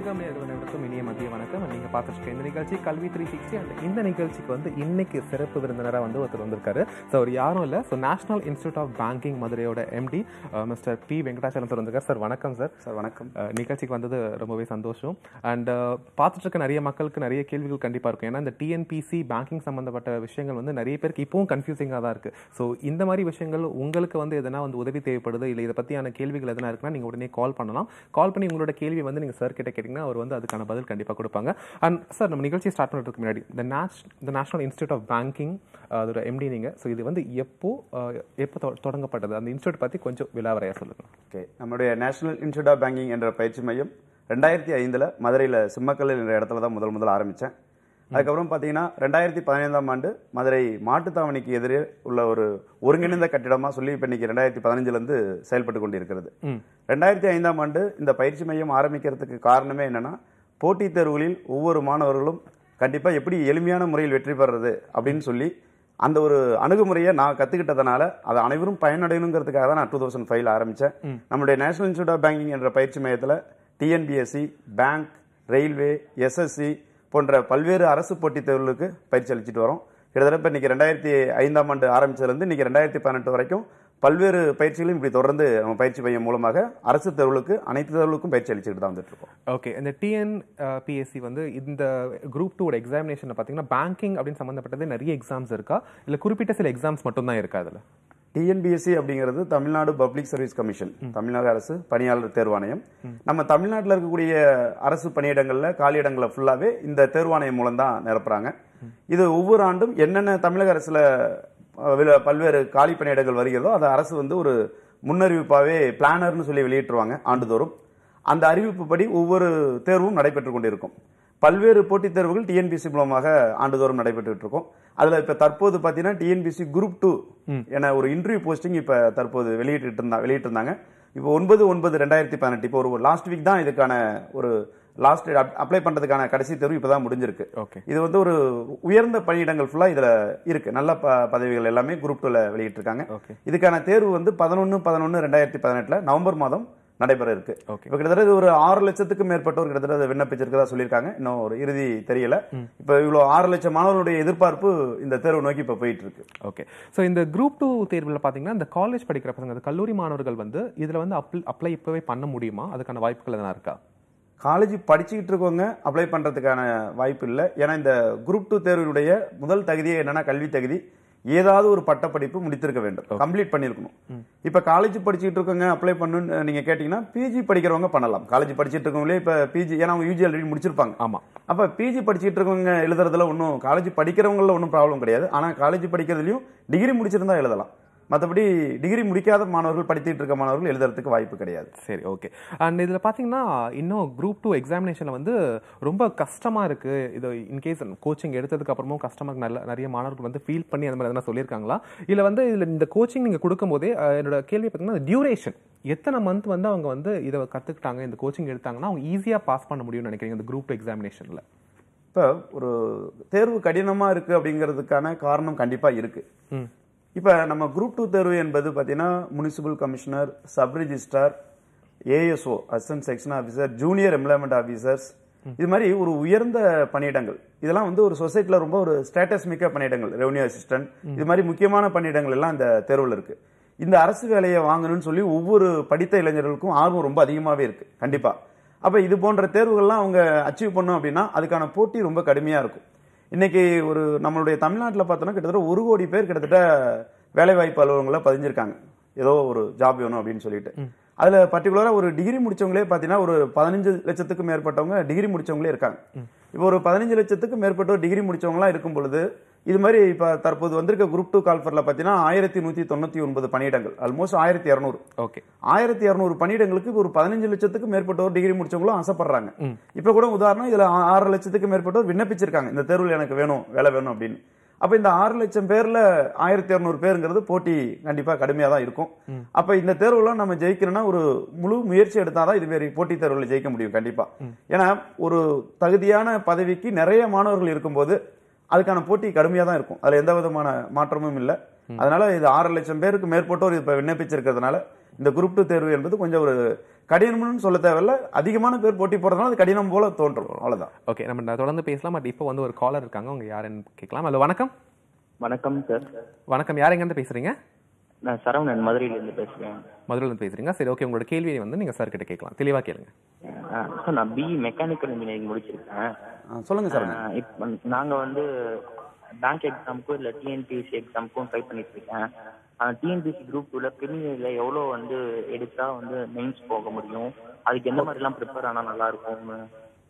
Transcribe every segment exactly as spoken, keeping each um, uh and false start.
தமிழகம் நேயர்களுக்கும் இனிய மதிய வணக்கம். நீங்கள் பார்த்துட்டு இந்த நிகழ்ச்சி கல்வி த்ரீ சிக்ஸ்டி அண்ட் இந்த நிகழ்ச்சிக்கு வந்து இன்னைக்கு சிறப்பு விருந்தினராக வந்து ஒருத்தர் வந்திருக்காரு. ஸோ அவர் யாரும் இல்லை, so national institute of banking மதுரையோட MD mister P Venkatachalam sir வந்திருக்கார். சார் வணக்கம். சார் சார் வணக்கம். நிகழ்ச்சிக்கு வந்தது ரொம்பவே சந்தோஷம். அண்ட் பார்த்துட்டு இருக்க நிறைய மக்களுக்கு நிறைய கேள்விகள் கண்டிப்பாக இருக்கும். ஏன்னா இந்த டிஎன்பிசி பேங்கிங் சம்மந்தப்பட்ட விஷயங்கள் வந்து நிறைய பேருக்கு இப்பவும் கன்ஃபியூசிங்காக தான் இருக்குது. ஸோ இந்த மாதிரி விஷயங்கள் உங்களுக்கு வந்து எதனா வந்து உதவி தேவைப்படுது இல்லை இதை பற்றியான கேள்விகள் எதனா இருக்குன்னா நீங்கள் உடனே கால் பண்ணலாம். கால் பண்ணி உங்களோட கேள்வி வந்து நீங்கள் சார் கிட்ட கேட்டிங்கன்னா அவர் வந்து அதுக்கான பதில் கண்டிப்பாக கொடுப்பாங்க. அண்ட் சார் நம்ம நிகழ்ச்சி ஸ்டார்ட் பண்ணுறதுக்கு முன்னாடி இந்த நேஷ் இந்த நேஷனல் இன்ஸ்டியூட் ஆஃப் பேங்கிங் அதோட எம்டி நீங்கள், ஸோ இது வந்து எப்போ எப்போ தொடங்கப்பட்டது, அந்த இன்ஸ்டியூட் பற்றி கொஞ்சம் விலாவரையாக சொல்லுங்கள். ஓகே, நம்மளுடைய நேஷனல் இன்ஸ்டியூட் ஆஃப் பேங்கிங் என்ற பயிற்சி மையம் ரெண்டாயிரத்தி ஐந்தில் மதுரையில் சிம்மக்கல் என்ற இடத்துல தான் முதல் முதல் ஆரம்பித்தேன். அதுக்கப்புறம் பார்த்தீங்கன்னா ரெண்டாயிரத்தி பதினைந்தாம் ஆண்டு மதுரை மாட்டுத்தாவணிக்கு எதிரே உள்ள ஒரு ஒருங்கிணைந்த கட்டிடமாக சொல்லி இப்போ இன்னைக்கு ரெண்டாயிரத்தி பதினஞ்சுலேருந்து செயல்பட்டு கொண்டு இருக்கிறது. ரெண்டாயிரத்தி ஐந்தாம் ஆண்டு இந்த பயிற்சி மையம் ஆரம்பிக்கிறதுக்கு காரணமே என்னன்னா, போட்டித் தேர்வுகளில் ஒவ்வொரு மாணவர்களும் கண்டிப்பாக எப்படி எளிமையான முறையில் வெற்றி பெறுறது அப்படின்னு சொல்லி அந்த ஒரு அணுகுமுறையை நான் கற்றுக்கிட்டதுனால அதை அனைவரும் பயனடையணுங்கிறதுக்காக தான் நான் டூ தௌசண்ட் ஃபைவ்ல ஆரம்பித்தேன். நம்மளுடைய நேஷனல் இன்ஸ்டியூட் ஆஃப் பேங்கிங் என்ற பயிற்சி மையத்தில் டிஎன்பிஎஸ்சி, பேங்க், ரயில்வே, எஸ்எஸ்சி போன்ற பல்வேறு அரசு போட்டித் தேர்வுகளுக்கு பயிற்சி அளிச்சுட்டு வரோம். கிட்டத்தட்ட இப்போ இன்னைக்கு ரெண்டாயிரத்தி ஐந்தாம் ஆண்டு ஆரம்பிச்சதுலேருந்து இன்னைக்கு ரெண்டாயிரத்தி பதினெட்டு வரைக்கும் பல்வேறு பயிற்சிகளும் இப்படி தொடர்ந்து நம்ம பயிற்சி மையம் மூலமாக அரசு தேர்வுகளுக்கு அனைத்து தேர்வுகளுக்கும் பயிற்சி அளிச்சுட்டு தான் வந்துட்டு இருக்கோம். ஓகே, இந்த டிஎன்பிஎஸ்சி வந்து இந்த குரூப் டூ எக்ஸாமினேஷன் பார்த்தீங்கன்னா பேங்கிங் அப்படின்னு சம்மந்தப்பட்டது நிறைய எக்ஸாம்ஸ் இருக்கா இல்லை குறிப்பிட்ட சில எக்ஸாம்ஸ் மட்டும் தான் இருக்கா அதில்? டிஎன்பிஎஸ்சி அப்படிங்கிறது Tamil Nadu public service commission, Tamil Nadu அரசு பணியாளர் தேர்வாணையம். நம்ம தமிழ்நாட்டில் இருக்கக்கூடிய அரசு பணியிடங்கள்ல காலியிடங்களை ஃபுல்லாவே இந்த தேர்வாணையம் மூலம் தான் நிரப்புறாங்க. இது ஒவ்வொரு ஆண்டும் என்னென்ன தமிழக அரசுல பல்வேறு காலி பணியிடங்கள் வருகிறதோ அதை அரசு வந்து ஒரு முன்னறிவிப்பாவே பிளானர்னு சொல்லி வெளியிட்டுருவாங்க ஆண்டுதோறும். அந்த அறிவிப்பு படி ஒவ்வொரு தேர்வும் நடைபெற்றுக் கொண்டிருக்கும். பல்வேறு போட்டித் தேர்வுகள் டிஎன்பிஎஸ்சி மூலமாக ஆண்டுதோறும் நடைபெற்று இருக்கும். அதுல இப்ப தற்போது பாத்தீங்கன்னா டிஎன்பிஎஸ்சி குரூப் டூ என ஒரு இன்டர்வியூ போஸ்டிங் இப்ப தற்போது வெளியிட்டு இருந்தா வெளியிட்டு இருந்தாங்க. இப்போ ஒன்பது ஒன்பது ரெண்டாயிரத்தி பதினெட்டு இப்போ ஒரு லாஸ்ட் வீக் தான் இதுக்கான ஒரு லாஸ்ட் அப்ளை பண்றதுக்கான கடைசி தேர்வு இப்பதான் முடிஞ்சிருக்கு. இது வந்து ஒரு உயர்ந்த பணியிடங்கள் ஃபுல்லா இதுல இருக்கு. நல்ல பதவிகள் எல்லாமே குரூப் டூல வெளியிட்டு இருக்காங்க. இதுக்கான தேர்வு வந்து பதினொன்னு பதினொன்னு ரெண்டாயிரத்தி பதினெட்டுல நவம்பர் மாதம் நடைபெற இருக்கு. இப்ப கிட்டத்தட்ட ஒரு ஆறு லட்சத்துக்கு மேற்பட்டோர் கிட்டத்தட்ட விண்ணப்பிச்சிருக்கதா சொல்லியிருக்காங்க. இன்னும் ஒரு இறுதி தெரியல. இப்ப இவ்வளவு ஆறு லட்சம் மாணவர்களுடைய எதிர்பார்ப்பு இந்த தேர்வு நோக்கி இப்ப போயிட்டு இருக்கு. ஓகே, சோ இந்த குரூப் டூ தேர்வுல பாத்தீங்கன்னா இந்த காலேஜ் படிக்கிற பசங்க, கல்லூரி மாணவர்கள் வந்து இதுல வந்து அப்ளை இப்பவே பண்ண முடியுமா? அதுக்கான வாய்ப்புகள் எதனா இருக்கா? காலேஜ் படிச்சுக்கிட்டு இருக்கவங்க அப்ளை பண்றதுக்கான வாய்ப்பு இல்லை. ஏன்னா இந்த குரூப் டூ தேர்வினுடைய முதல் தகுதியே என்னன்னா கல்வி தகுதி, ஏதாவது ஒரு பட்டப்படிப்பு முடித்திருக்க வேண்டும், கம்ப்ளீட் பண்ணிருக்கணும். இப்ப காலேஜ் படிச்சுட்டு இருக்கவங்க அப்ளை பண்ணு நீங்க கேட்டீங்கன்னா பிஜி படிக்கிறவங்க பண்ணலாம். காலேஜ் படிச்சுட்டு இருக்கவங்களே இப்ப பிஜி, ஏன்னா அவங்க யூஜி ஆல்ரெடி முடிச்சிருப்பாங்க. ஆமா, அப்ப பிஜி படிச்சுட்டு இருக்கவங்க எழுதுறதுல ஒன்னும், காலேஜ் படிக்கிறவங்கள ஒன்னும் ப்ராப்ளம் கிடையாது. ஆனா காலேஜ் படிக்கிறதுலயும் டிகிரி முடிச்சிருந்தா எழுதலாம். மற்றபடி டிகிரி முடிக்காத மாணவர்கள், படித்துட்டு இருக்க மாணவர்கள் எழுதுறதுக்கு வாய்ப்பு கிடையாது. சரி, ஓகே. அண்ட் இதில் பார்த்தீங்கன்னா இன்னும் குரூப் டூ எக்ஸாமினேஷனில் வந்து ரொம்ப கஷ்டமாக இருக்குது. இது இன்கேஸ் கோச்சிங் எடுத்ததுக்கு அப்புறமும் கஷ்டமாக நல்ல நிறைய மாணவர்கள் வந்து ஃபீல் பண்ணி அந்த மாதிரி எதனா சொல்லியிருக்காங்களா? இல்லை வந்து இதில் இந்த கோச்சிங் நீங்கள் கொடுக்கும்போதே என்னோட கேள்வி பார்த்தீங்கன்னா டியூரேஷன் எத்தனை மந்த் வந்து அவங்க வந்து இதை கற்றுக்கிட்டாங்க, இந்த கோச்சிங் எடுத்தாங்கன்னா அவங்க ஈஸியாக பாஸ் பண்ண முடியும்னு நினைக்கிறீங்க இந்த குரூப் டூ எக்ஸாமினேஷனில்? இப்போ ஒரு தேர்வு கடினமாக இருக்குது அப்படிங்கிறதுக்கான காரணம் கண்டிப்பாக இருக்குது. இப்போ நம்ம குரூப் டூ தேர்வு என்பது பார்த்தீங்கன்னா municipal commissioner, sub registrar, ASO assistant section officer, junior employment officers, இது மாதிரி ஒரு உயர்ந்த பணியிடங்கள். இதெல்லாம் வந்து ஒரு சொசைட்டில ரொம்ப ஒரு ஸ்டேட்டஸ் மிக்க பணியிடங்கள், ரெவன்யூ அசிஸ்டன்ட், இது மாதிரி முக்கியமான பணியிடங்கள் எல்லாம் இந்த தேர்வில் இருக்கு. இந்த அரசு வேலையை வாங்கணும்னு சொல்லி ஒவ்வொரு படித்த இளைஞர்களுக்கும் ஆர்வம் ரொம்ப அதிகமாகவே இருக்கு கண்டிப்பா. அப்ப இது போன்ற தேர்வுகள்லாம் அவங்க அச்சீவ் பண்ணும் அப்படின்னா அதுக்கான போட்டி ரொம்ப கடுமையா இருக்கும். இன்னைக்கு ஒரு நம்மளுடைய தமிழ்நாட்டில் பார்த்தோன்னா கிட்டத்தட்ட ஒரு கோடி பேர் கிட்டத்தட்ட வேலைவாய்ப்பு அலுவலகங்களில் பதிஞ்சிருக்காங்க, ஏதோ ஒரு ஜாப் வேணும் அப்படின்னு சொல்லிட்டு. அதுல பர்டிகுலரா ஒரு டிகிரி முடிச்சவங்களே பாத்தீங்கன்னா ஒரு பதினஞ்சு லட்சத்துக்கு மேற்பட்டவங்க டிகிரி முடிச்சவங்களே இருக்காங்க. இப்போ ஒரு பதினஞ்சு லட்சத்துக்கு மேற்பட்டோர் டிகிரி முடிச்சவங்களா இருக்கும் பொழுது இது மாதிரி இப்ப தற்போது வந்திருக்க குரூப் டூ கால்ஃபர்ல பாத்தீங்கன்னா ஆயிரத்தி நூத்தி தொண்ணூத்தி ஒன்பது பணியிடங்கள், ஆல்மோஸ்ட் ஆயிரத்தி இருநூறு. ஓகே, ஆயிரத்தி இருநூறு பணியிடங்களுக்கு ஒரு பதினஞ்சு லட்சத்துக்கு மேற்பட்டோர் டிகிரி முடிச்சவங்களும் ஆசைப்படுறாங்க. இப்ப கூட உதாரணம் இதுல ஆறு லட்சத்துக்கு மேற்பட்டோர் விண்ணப்பிச்சிருக்காங்க இந்த தேர்வில் எனக்கு வேணும், வேலை வேணும் அப்படின்னு. அப்ப இந்த ஆறு லட்சம் பேர்ல ஆயிரத்தி இருநூறு பேருங்கிறது போட்டி கண்டிப்பா கடுமையா தான் இருக்கும். அப்ப இந்த தேர்வுலாம் நம்ம ஜெயிக்கணும்னா ஒரு முழு முயற்சி எடுத்தாதான் இது மாதிரி போட்டித் தேர்வுகளை ஜெயிக்க முடியும் கண்டிப்பா. ஏன்னா ஒரு தகுதியான பதவிக்கு நிறைய மாணவர்கள் இருக்கும்போது அதுக்கான போட்டி கடுமையா தான் இருக்கும். அதுல எந்த விதமான மாற்றமும் இல்லை. அதனால இது ஆறு லட்சம் பேருக்கு மேற்பட்டோர் இப்ப விண்ணப்பிச்சிருக்கிறதுனால இந்த குரூப் டூ தேர்வு என்பது கொஞ்சம் ஒரு கடினம்னு சொல்ல தேவையில்ல, அதிகமான பேர் போட்டி போடுறதுனால அது கடினம் போல தோன்றும், அவ்வளவுதான். ஓகே, நம்ம தொடர்ந்து பேசலாம். பட் இப்போ வந்து ஒரு காலர் இருக்காங்க, அவங்க யாருன்னு கேட்கலாம். ஹலோ, வணக்கம். வணக்கம் சார். வணக்கம், யார் எங்கேருந்து பேசுறீங்க? நான் சரவணன், மதுரையிலேருந்து பேசுகிறேன். மதுரையிலேருந்து பேசுறீங்க, சரி. ஓகே, உங்களோட கேள்வியை வந்து நீங்கள் சார் கிட்ட கேட்கலாம், தெளிவாக கேளுங்க. சார், நான் பிஇ மெக்கானிக்கல் இன்ஜினியரிங் முடிச்சிருக்கேன். சொல்லுங்க சார். இப்போ நாங்கள் வந்து பேங்க் எக்ஸாமுக்கும் இல்லை டிஎன்பிஎஸ்சி எக்ஸாமுக்கும் ட்ரை பண்ணிட்டு இருக்கேன். டிஎன்பிஎஸ்சி குரூப் டூவில் ப்ரிலிமினரியில் எவ்வளோ வந்து எடுத்தா வந்து மெயின்ஸ் போக முடியும், அதுக்கு எந்த மாதிரிலாம் ப்ரிப்பேர் ஆனால் நல்லா இருக்கும்னு.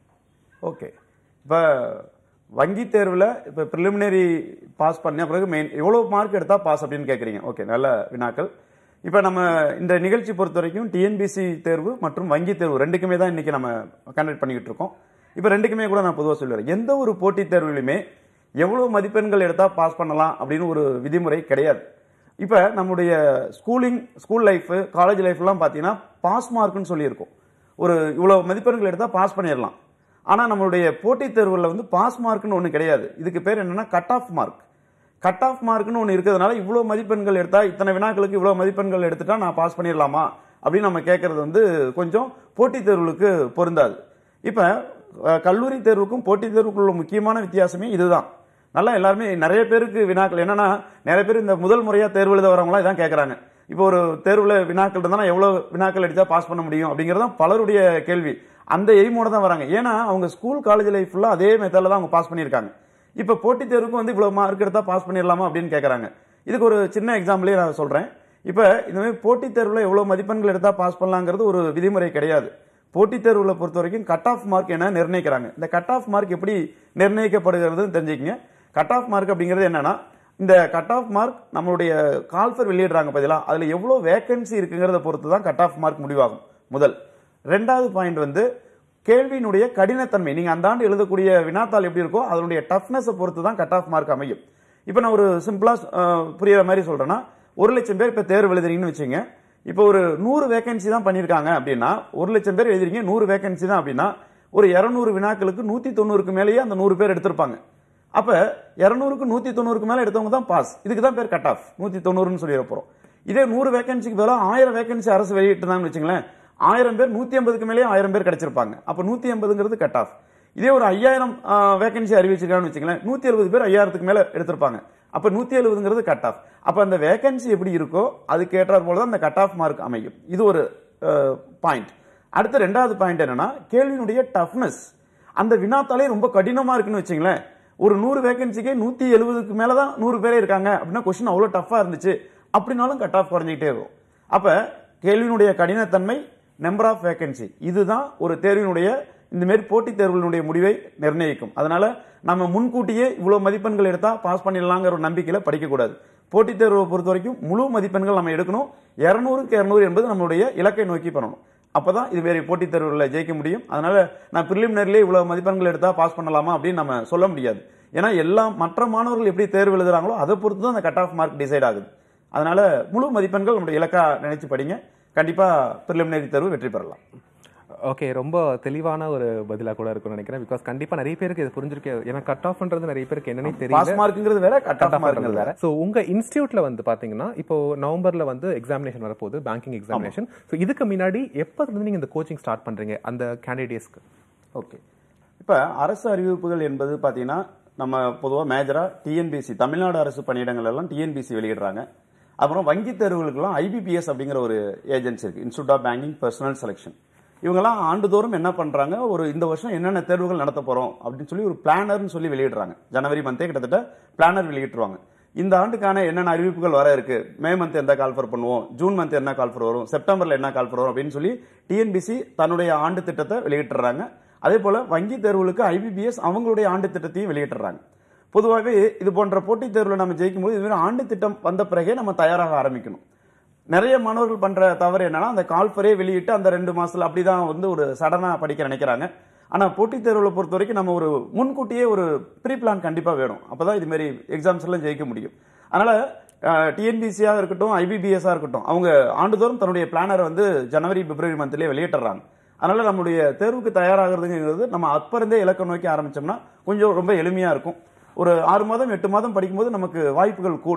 ஓகே, இப்போ வங்கி தேர்வில் இப்போ ப்ரிலிமினரி பாஸ் பண்ண பிறகு மெயின் எவ்வளோ மார்க் எடுத்தால் பாஸ் அப்படின்னு கேட்குறீங்க. ஓகே, நல்ல வினாக்கள். இப்போ நம்ம இந்த நிகழ்ச்சி பொறுத்த வரைக்கும் டிஎன்பிஎஸ்சி தேர்வு மற்றும் வங்கி தேர்வு ரெண்டுக்குமே தான் இன்னைக்கு நம்ம கண்டக்ட் பண்ணிக்கிட்டு இருக்கோம். இப்போ ரெண்டுக்குமே கூட நான் பொதுவாக சொல்லுவேன், எந்த ஒரு போட்டித் தேர்விலுமே எவ்வளோ மதிப்பெண்கள் எடுத்தால் பாஸ் பண்ணலாம் அப்படின்னு ஒரு விதிமுறை கிடையாது. இப்போ நம்முடைய ஸ்கூலிங் ஸ்கூல் லைஃபு காலேஜ் லைஃப்லாம் பார்த்தீங்கன்னா பாஸ் மார்க்குன்னு சொல்லியிருக்கோம், ஒரு இவ்வளோ மதிப்பெண்கள் எடுத்தால் பாஸ் பண்ணிடலாம். ஆனால் நம்மளுடைய போட்டித் தேர்வுகளில் வந்து பாஸ் மார்க்னு ஒன்று கிடையாது. இதுக்கு பேர் என்னன்னா cut off mark. Cut off மார்க்னு ஒன்று இருக்கிறதுனால இவ்வளோ மதிப்பெண்கள் எடுத்தா, இத்தனை வினாக்களுக்கு இவ்வளோ மதிப்பெண்கள் எடுத்துட்டா நான் பாஸ் பண்ணிடலாமா அப்படின்னு நம்ம கேட்கறது வந்து கொஞ்சம் போட்டித் தேர்வுகளுக்கு பொருந்தாது. இப்போ கல்லூரி தேர்வுக்கும் போட்டித் தேர்வுக்கும் உள்ள முக்கியமான வித்தியாசமே இதுதான். நல்லா எல்லாருமே நிறைய பேருக்கு வினாக்கள் என்னன்னா, நிறைய பேர் இந்த முதல் முறையாக தேர்வு எழுத வரவங்களாம் இதான் கேட்குறாங்க. இப்போ ஒரு தேர்வில் வினாக்கள் இருந்தால் எவ்வளோ வினாக்கள் எடுத்தா பாஸ் பண்ண முடியும் அப்படிங்கிறதான் பலருடைய கேள்வி. அந்த எய்மோட தான் வராங்க. ஏன்னா அவங்க ஸ்கூல் காலேஜ் லைஃப் ஃபுல்லாக அதே மெத்தடில் தான் அவங்க பாஸ் பண்ணியிருக்காங்க. இப்போ போட்டித் தேர்வுக்கு வந்து இவ்வளோ மார்க் எடுத்தால் பாஸ் பண்ணிடலாமா அப்படின்னு கேட்குறாங்க. இதுக்கு ஒரு சின்ன எக்ஸாம்பிளே நான் சொல்கிறேன். இப்போ இந்த மாதிரி போட்டித் தேர்வில் எவ்வளோ மதிப்பெண்கள் எடுத்தால் பாஸ் பண்ணலாங்கிறது ஒரு விதிமுறை கிடையாது. போட்டித் தேர்வில் பொறுத்த வரைக்கும் கட் ஆஃப் மார்க் என்ன நிர்ணயிக்கிறாங்க. இந்த கட் ஆஃப் மார்க் எப்படி நிர்ணயிக்கப்படுகிறது தெரிஞ்சுக்கங்க. கட் ஆஃப் மார்க் அப்படிங்கிறது என்னன்னா, இந்த கட் ஆஃப் மார்க் நம்மளுடைய கால்ஃபர் வெளியிடுறாங்க பதிலாக, அதில் எவ்வளோ வேகன்சி இருக்குங்கிறத பொறுத்து தான் கட் ஆஃப் மார்க் முடிவாகும். முதல் ரெண்டாவது பாயிண்ட் வந்து கேள்வியினுடைய கடினத்தன்மை. நீங்க அந்த ஆண்டு எழுதக்கூடிய வினாத்தாள் எப்படி இருக்கோ அதனுடைய டஃப்னஸை பொறுத்து தான் கட் ஆஃப் மார்க் அமையும். இப்போ நான் ஒரு சிம்பிளா புரியுற மாதிரி சொல்றேன்னா, ஒரு லட்சம் பேர் இப்போ தேர்வு எழுதுறீங்கன்னு வச்சுங்க. இப்போ ஒரு நூறு வேகன்சி தான் பண்ணியிருக்காங்க அப்படின்னா, ஒரு லட்சம் பேர் எழுதுறீங்க, நூறு வேகன்சி தான் அப்படின்னா, ஒரு இருநூறு வினாக்களுக்கு நூத்தி தொண்ணூறுக்கு மேலேயே அந்த நூறு பேர் எடுத்திருப்பாங்க. அப்ப இருநூறுக்கு நூத்தி தொண்ணூறுக்கு மேல எடுத்தவங்க தான் பாஸ். இதுக்கு தான் பேர் கட் ஆஃப், நூத்தி தொண்ணூறுன்னு சொல்லி போறோம். இதே நூறு வேகன்சிக்கு பதிலாக ஆயிரம் வேகன்சி அரசு வெளியிட்டுதான்னு வச்சுங்களேன், ஆயிரம் பேர் நூத்தி ஐம்பதுக்கு மேலே ஆயிரம் பேர் கிடைச்சிருப்பாங்க. அப்ப நூத்தி ஐம்பதுங்கிறது கட் ஆஃப். இதே ஒரு ஐயாயிரம் வேகன்சி அறிவிச்சிருக்கான்னு வச்சுங்களேன், நூத்தி எழுபது பேர் ஐயாயிரத்துக்கு மேல எடுத்திருப்பாங்க. அப்ப நூத்தி எழுபதுங்கிறது கட் ஆஃப். அப்ப அந்த வேகன்சி எப்படி இருக்கோ அதுக்கு ஏற்றாற் போலதான் அந்த கட் ஆஃப் மார்க் அமையும். இது ஒரு பாயிண்ட். அடுத்த ரெண்டாவது பாயிண்ட் என்னன்னா, கேள்வியினுடைய டஃப்னஸ். அந்த வினாத்தாலே ரொம்ப கடினமா இருக்குன்னு வச்சுங்களேன், ஒரு நூறு வேகன்சிக்கு நூத்தி எழுபதுக்கு மேலதான் நூறு பேரே இருக்காங்க அப்படின்னா கொஸ்டின் அவ்வளவு டஃபா இருந்துச்சு அப்படின்னாலும் கட் ஆஃப் குறைஞ்சிக்கிட்டே இருக்கும். அப்ப கேள்வியினுடைய கடினத்தன்மை, நம்பர் ஆஃப் வேகன்சி, இதுதான் ஒரு தேர்வினுடைய இந்த மாதிரி போட்டித் தேர்வுகளுடைய முடிவை நிர்ணயிக்கும். அதனால நம்ம முன்கூட்டியே இவ்வளவு மதிப்பெண்கள் எடுத்தா பாஸ் பண்ணிடலாங்கிற ஒரு நம்பிக்கையில படிக்கக்கூடாது. போட்டித் தேர்வை பொறுத்த வரைக்கும் முழு மதிப்பெண்கள் நம்ம எடுக்கணும். இருநூறுக்கு இருநூறு என்பது நம்மளுடைய இலக்கை நோக்கி பண்ணணும். அப்பதான் இது வேற போட்டித் தேர்வுகளில் ஜெயிக்க முடியும். அதனால நான் பிரிலிமினரிலே இவ்வளவு மதிப்பெண்கள் எடுத்தா பாஸ் பண்ணலாமா அப்படின்னு நம்ம சொல்ல முடியாது. ஏன்னா எல்லா மற்ற மாணவர்கள் எப்படி தேர்வு எழுதுறாங்களோ அதை பொறுத்து தான் அந்த கட் ஆஃப் மார்க் டிசைட் ஆகுது. அதனால முழு மதிப்பெண்கள் நம்மளுடைய இலக்கா நினைச்சு படிங்க. கண்டிப்பா பிரிலிமினரி தேர்வு வெற்றி பெறலாம். ஓகே, ரொம்ப தெளிவான ஒரு பதிலா கூட இருக்கும்னு நினைக்கிறேன். பிகாஸ் கண்டிப்பா நிறைய பேருக்கு இது புரிஞ்சிருக்கு. ஏன்னா கட் ஆஃப்ன்றது நிறைய பேருக்கு என்னன்னே தெரியல. பாஸ் மார்க்ங்கிறது வேற, கட் ஆஃப் மார்க்ங்கிறது வேற. சோ உங்க இன்ஸ்டிடியூட்ல வந்து பாத்தீங்கன்னா இப்போ நவம்பர்ல வந்து எக்ஸாமினேஷன் வரப்போகுது, பேங்கிங் எக்ஸாமினேஷன். சோ இதுக்கு முன்னாடி எப்ப இருந்து நீங்க இந்த கோச்சிங் ஸ்டார்ட் பண்றீங்க அந்த கேண்டிடேட்ஸ்க்கு? ஓகே, இப்ப அரசு அறிவிப்புகள் என்பது பாத்தீங்கன்னா நம்ம பொதுவா மேஜரா டிஎன்பிஎஸ்சி, தமிழ்நாடு அரசு பணியிடங்கள் எல்லாம் டிஎன்பிஎஸ்சி வெளியிடுறாங்க. அப்புறம் வங்கி தேர்வுகளுக்கெல்லாம் ஐபிபிஎஸ் அப்படிங்கிற ஒரு ஏஜென்சி இருக்கு, institute of banking personnel selection. இவங்கெல்லாம் ஆண்டுதோறும் என்ன பண்றாங்க, ஒரு இந்த வருஷம் என்னென்ன தேர்வுகள் நடத்த போறோம் அப்படின்னு சொல்லி ஒரு பிளானர்னு சொல்லி வெளியிடுறாங்க. ஜனவரி மந்தே கிட்டத்தட்ட பிளானர் வெளியிட்டுருவாங்க. இந்த ஆண்டுக்கான என்னென்ன அறிவிப்புகள் வர இருக்கு, மே மந்த் எந்த கால்ஃபர் பண்ணுவோம், ஜூன் மந்த் என்ன கால்ஃபர் வரும், செப்டம்பர்ல என்ன கால்ஃபர் வரும் அப்படின்னு சொல்லி டிஎன்பிசி தன்னுடைய ஆண்டு திட்டத்தை வெளியிட்டுறாங்க. அதே போல வங்கி தேர்வுகளுக்கு ஐபிபிஎஸ் அவங்களுடைய ஆண்டு திட்டத்தையும் வெளியிட்டுறாங்க. பொதுவாகவே இது போன்ற போட்டித் தேர்வில் நம்ம ஜெயிக்கும் போது இதுமாதிரி ஆண்டு திட்டம் வந்த பிறகே நம்ம தயாராக ஆரம்பிக்கணும். நிறைய மாணவர்கள் பண்ற தவறு என்னன்னா, அந்த கால்ஃபரே வெளியிட்டு அந்த ரெண்டு மாசத்துல அப்படிதான் வந்து ஒரு சடனா படிக்க நினைக்கிறாங்க. ஆனா போட்டித் தேர்வுகளை பொறுத்த வரைக்கும் நம்ம ஒரு முன்கூட்டியே ஒரு ப்ரீ பிளான் கண்டிப்பா வேணும். அப்பதான் இது மாதிரி எக்ஸாம்ஸ் எல்லாம் ஜெயிக்க முடியும். அதனால டிஎன்பிசியா இருக்கட்டும், ஐபிபிஎஸ்ஆ இருக்கட்டும், அவங்க ஆண்டுதோறும் தன்னுடைய பிளானரை வந்து ஜனவரி பிப்ரவரி மந்த்லயே வெளியிட்டுறாங்க. அதனால நம்மளுடைய தேர்வுக்கு தயாராகிறதுங்கிறது நம்ம அப்ப இருந்தே இலக்கை நோக்கி ஆரம்பிச்சோம்னா கொஞ்சம் ரொம்ப எளிமையா இருக்கும். ஒரு ஆறு மாதம் எட்டு மாதம் படிக்கும்போது நமக்கு வாய்ப்புகள் கூடும்.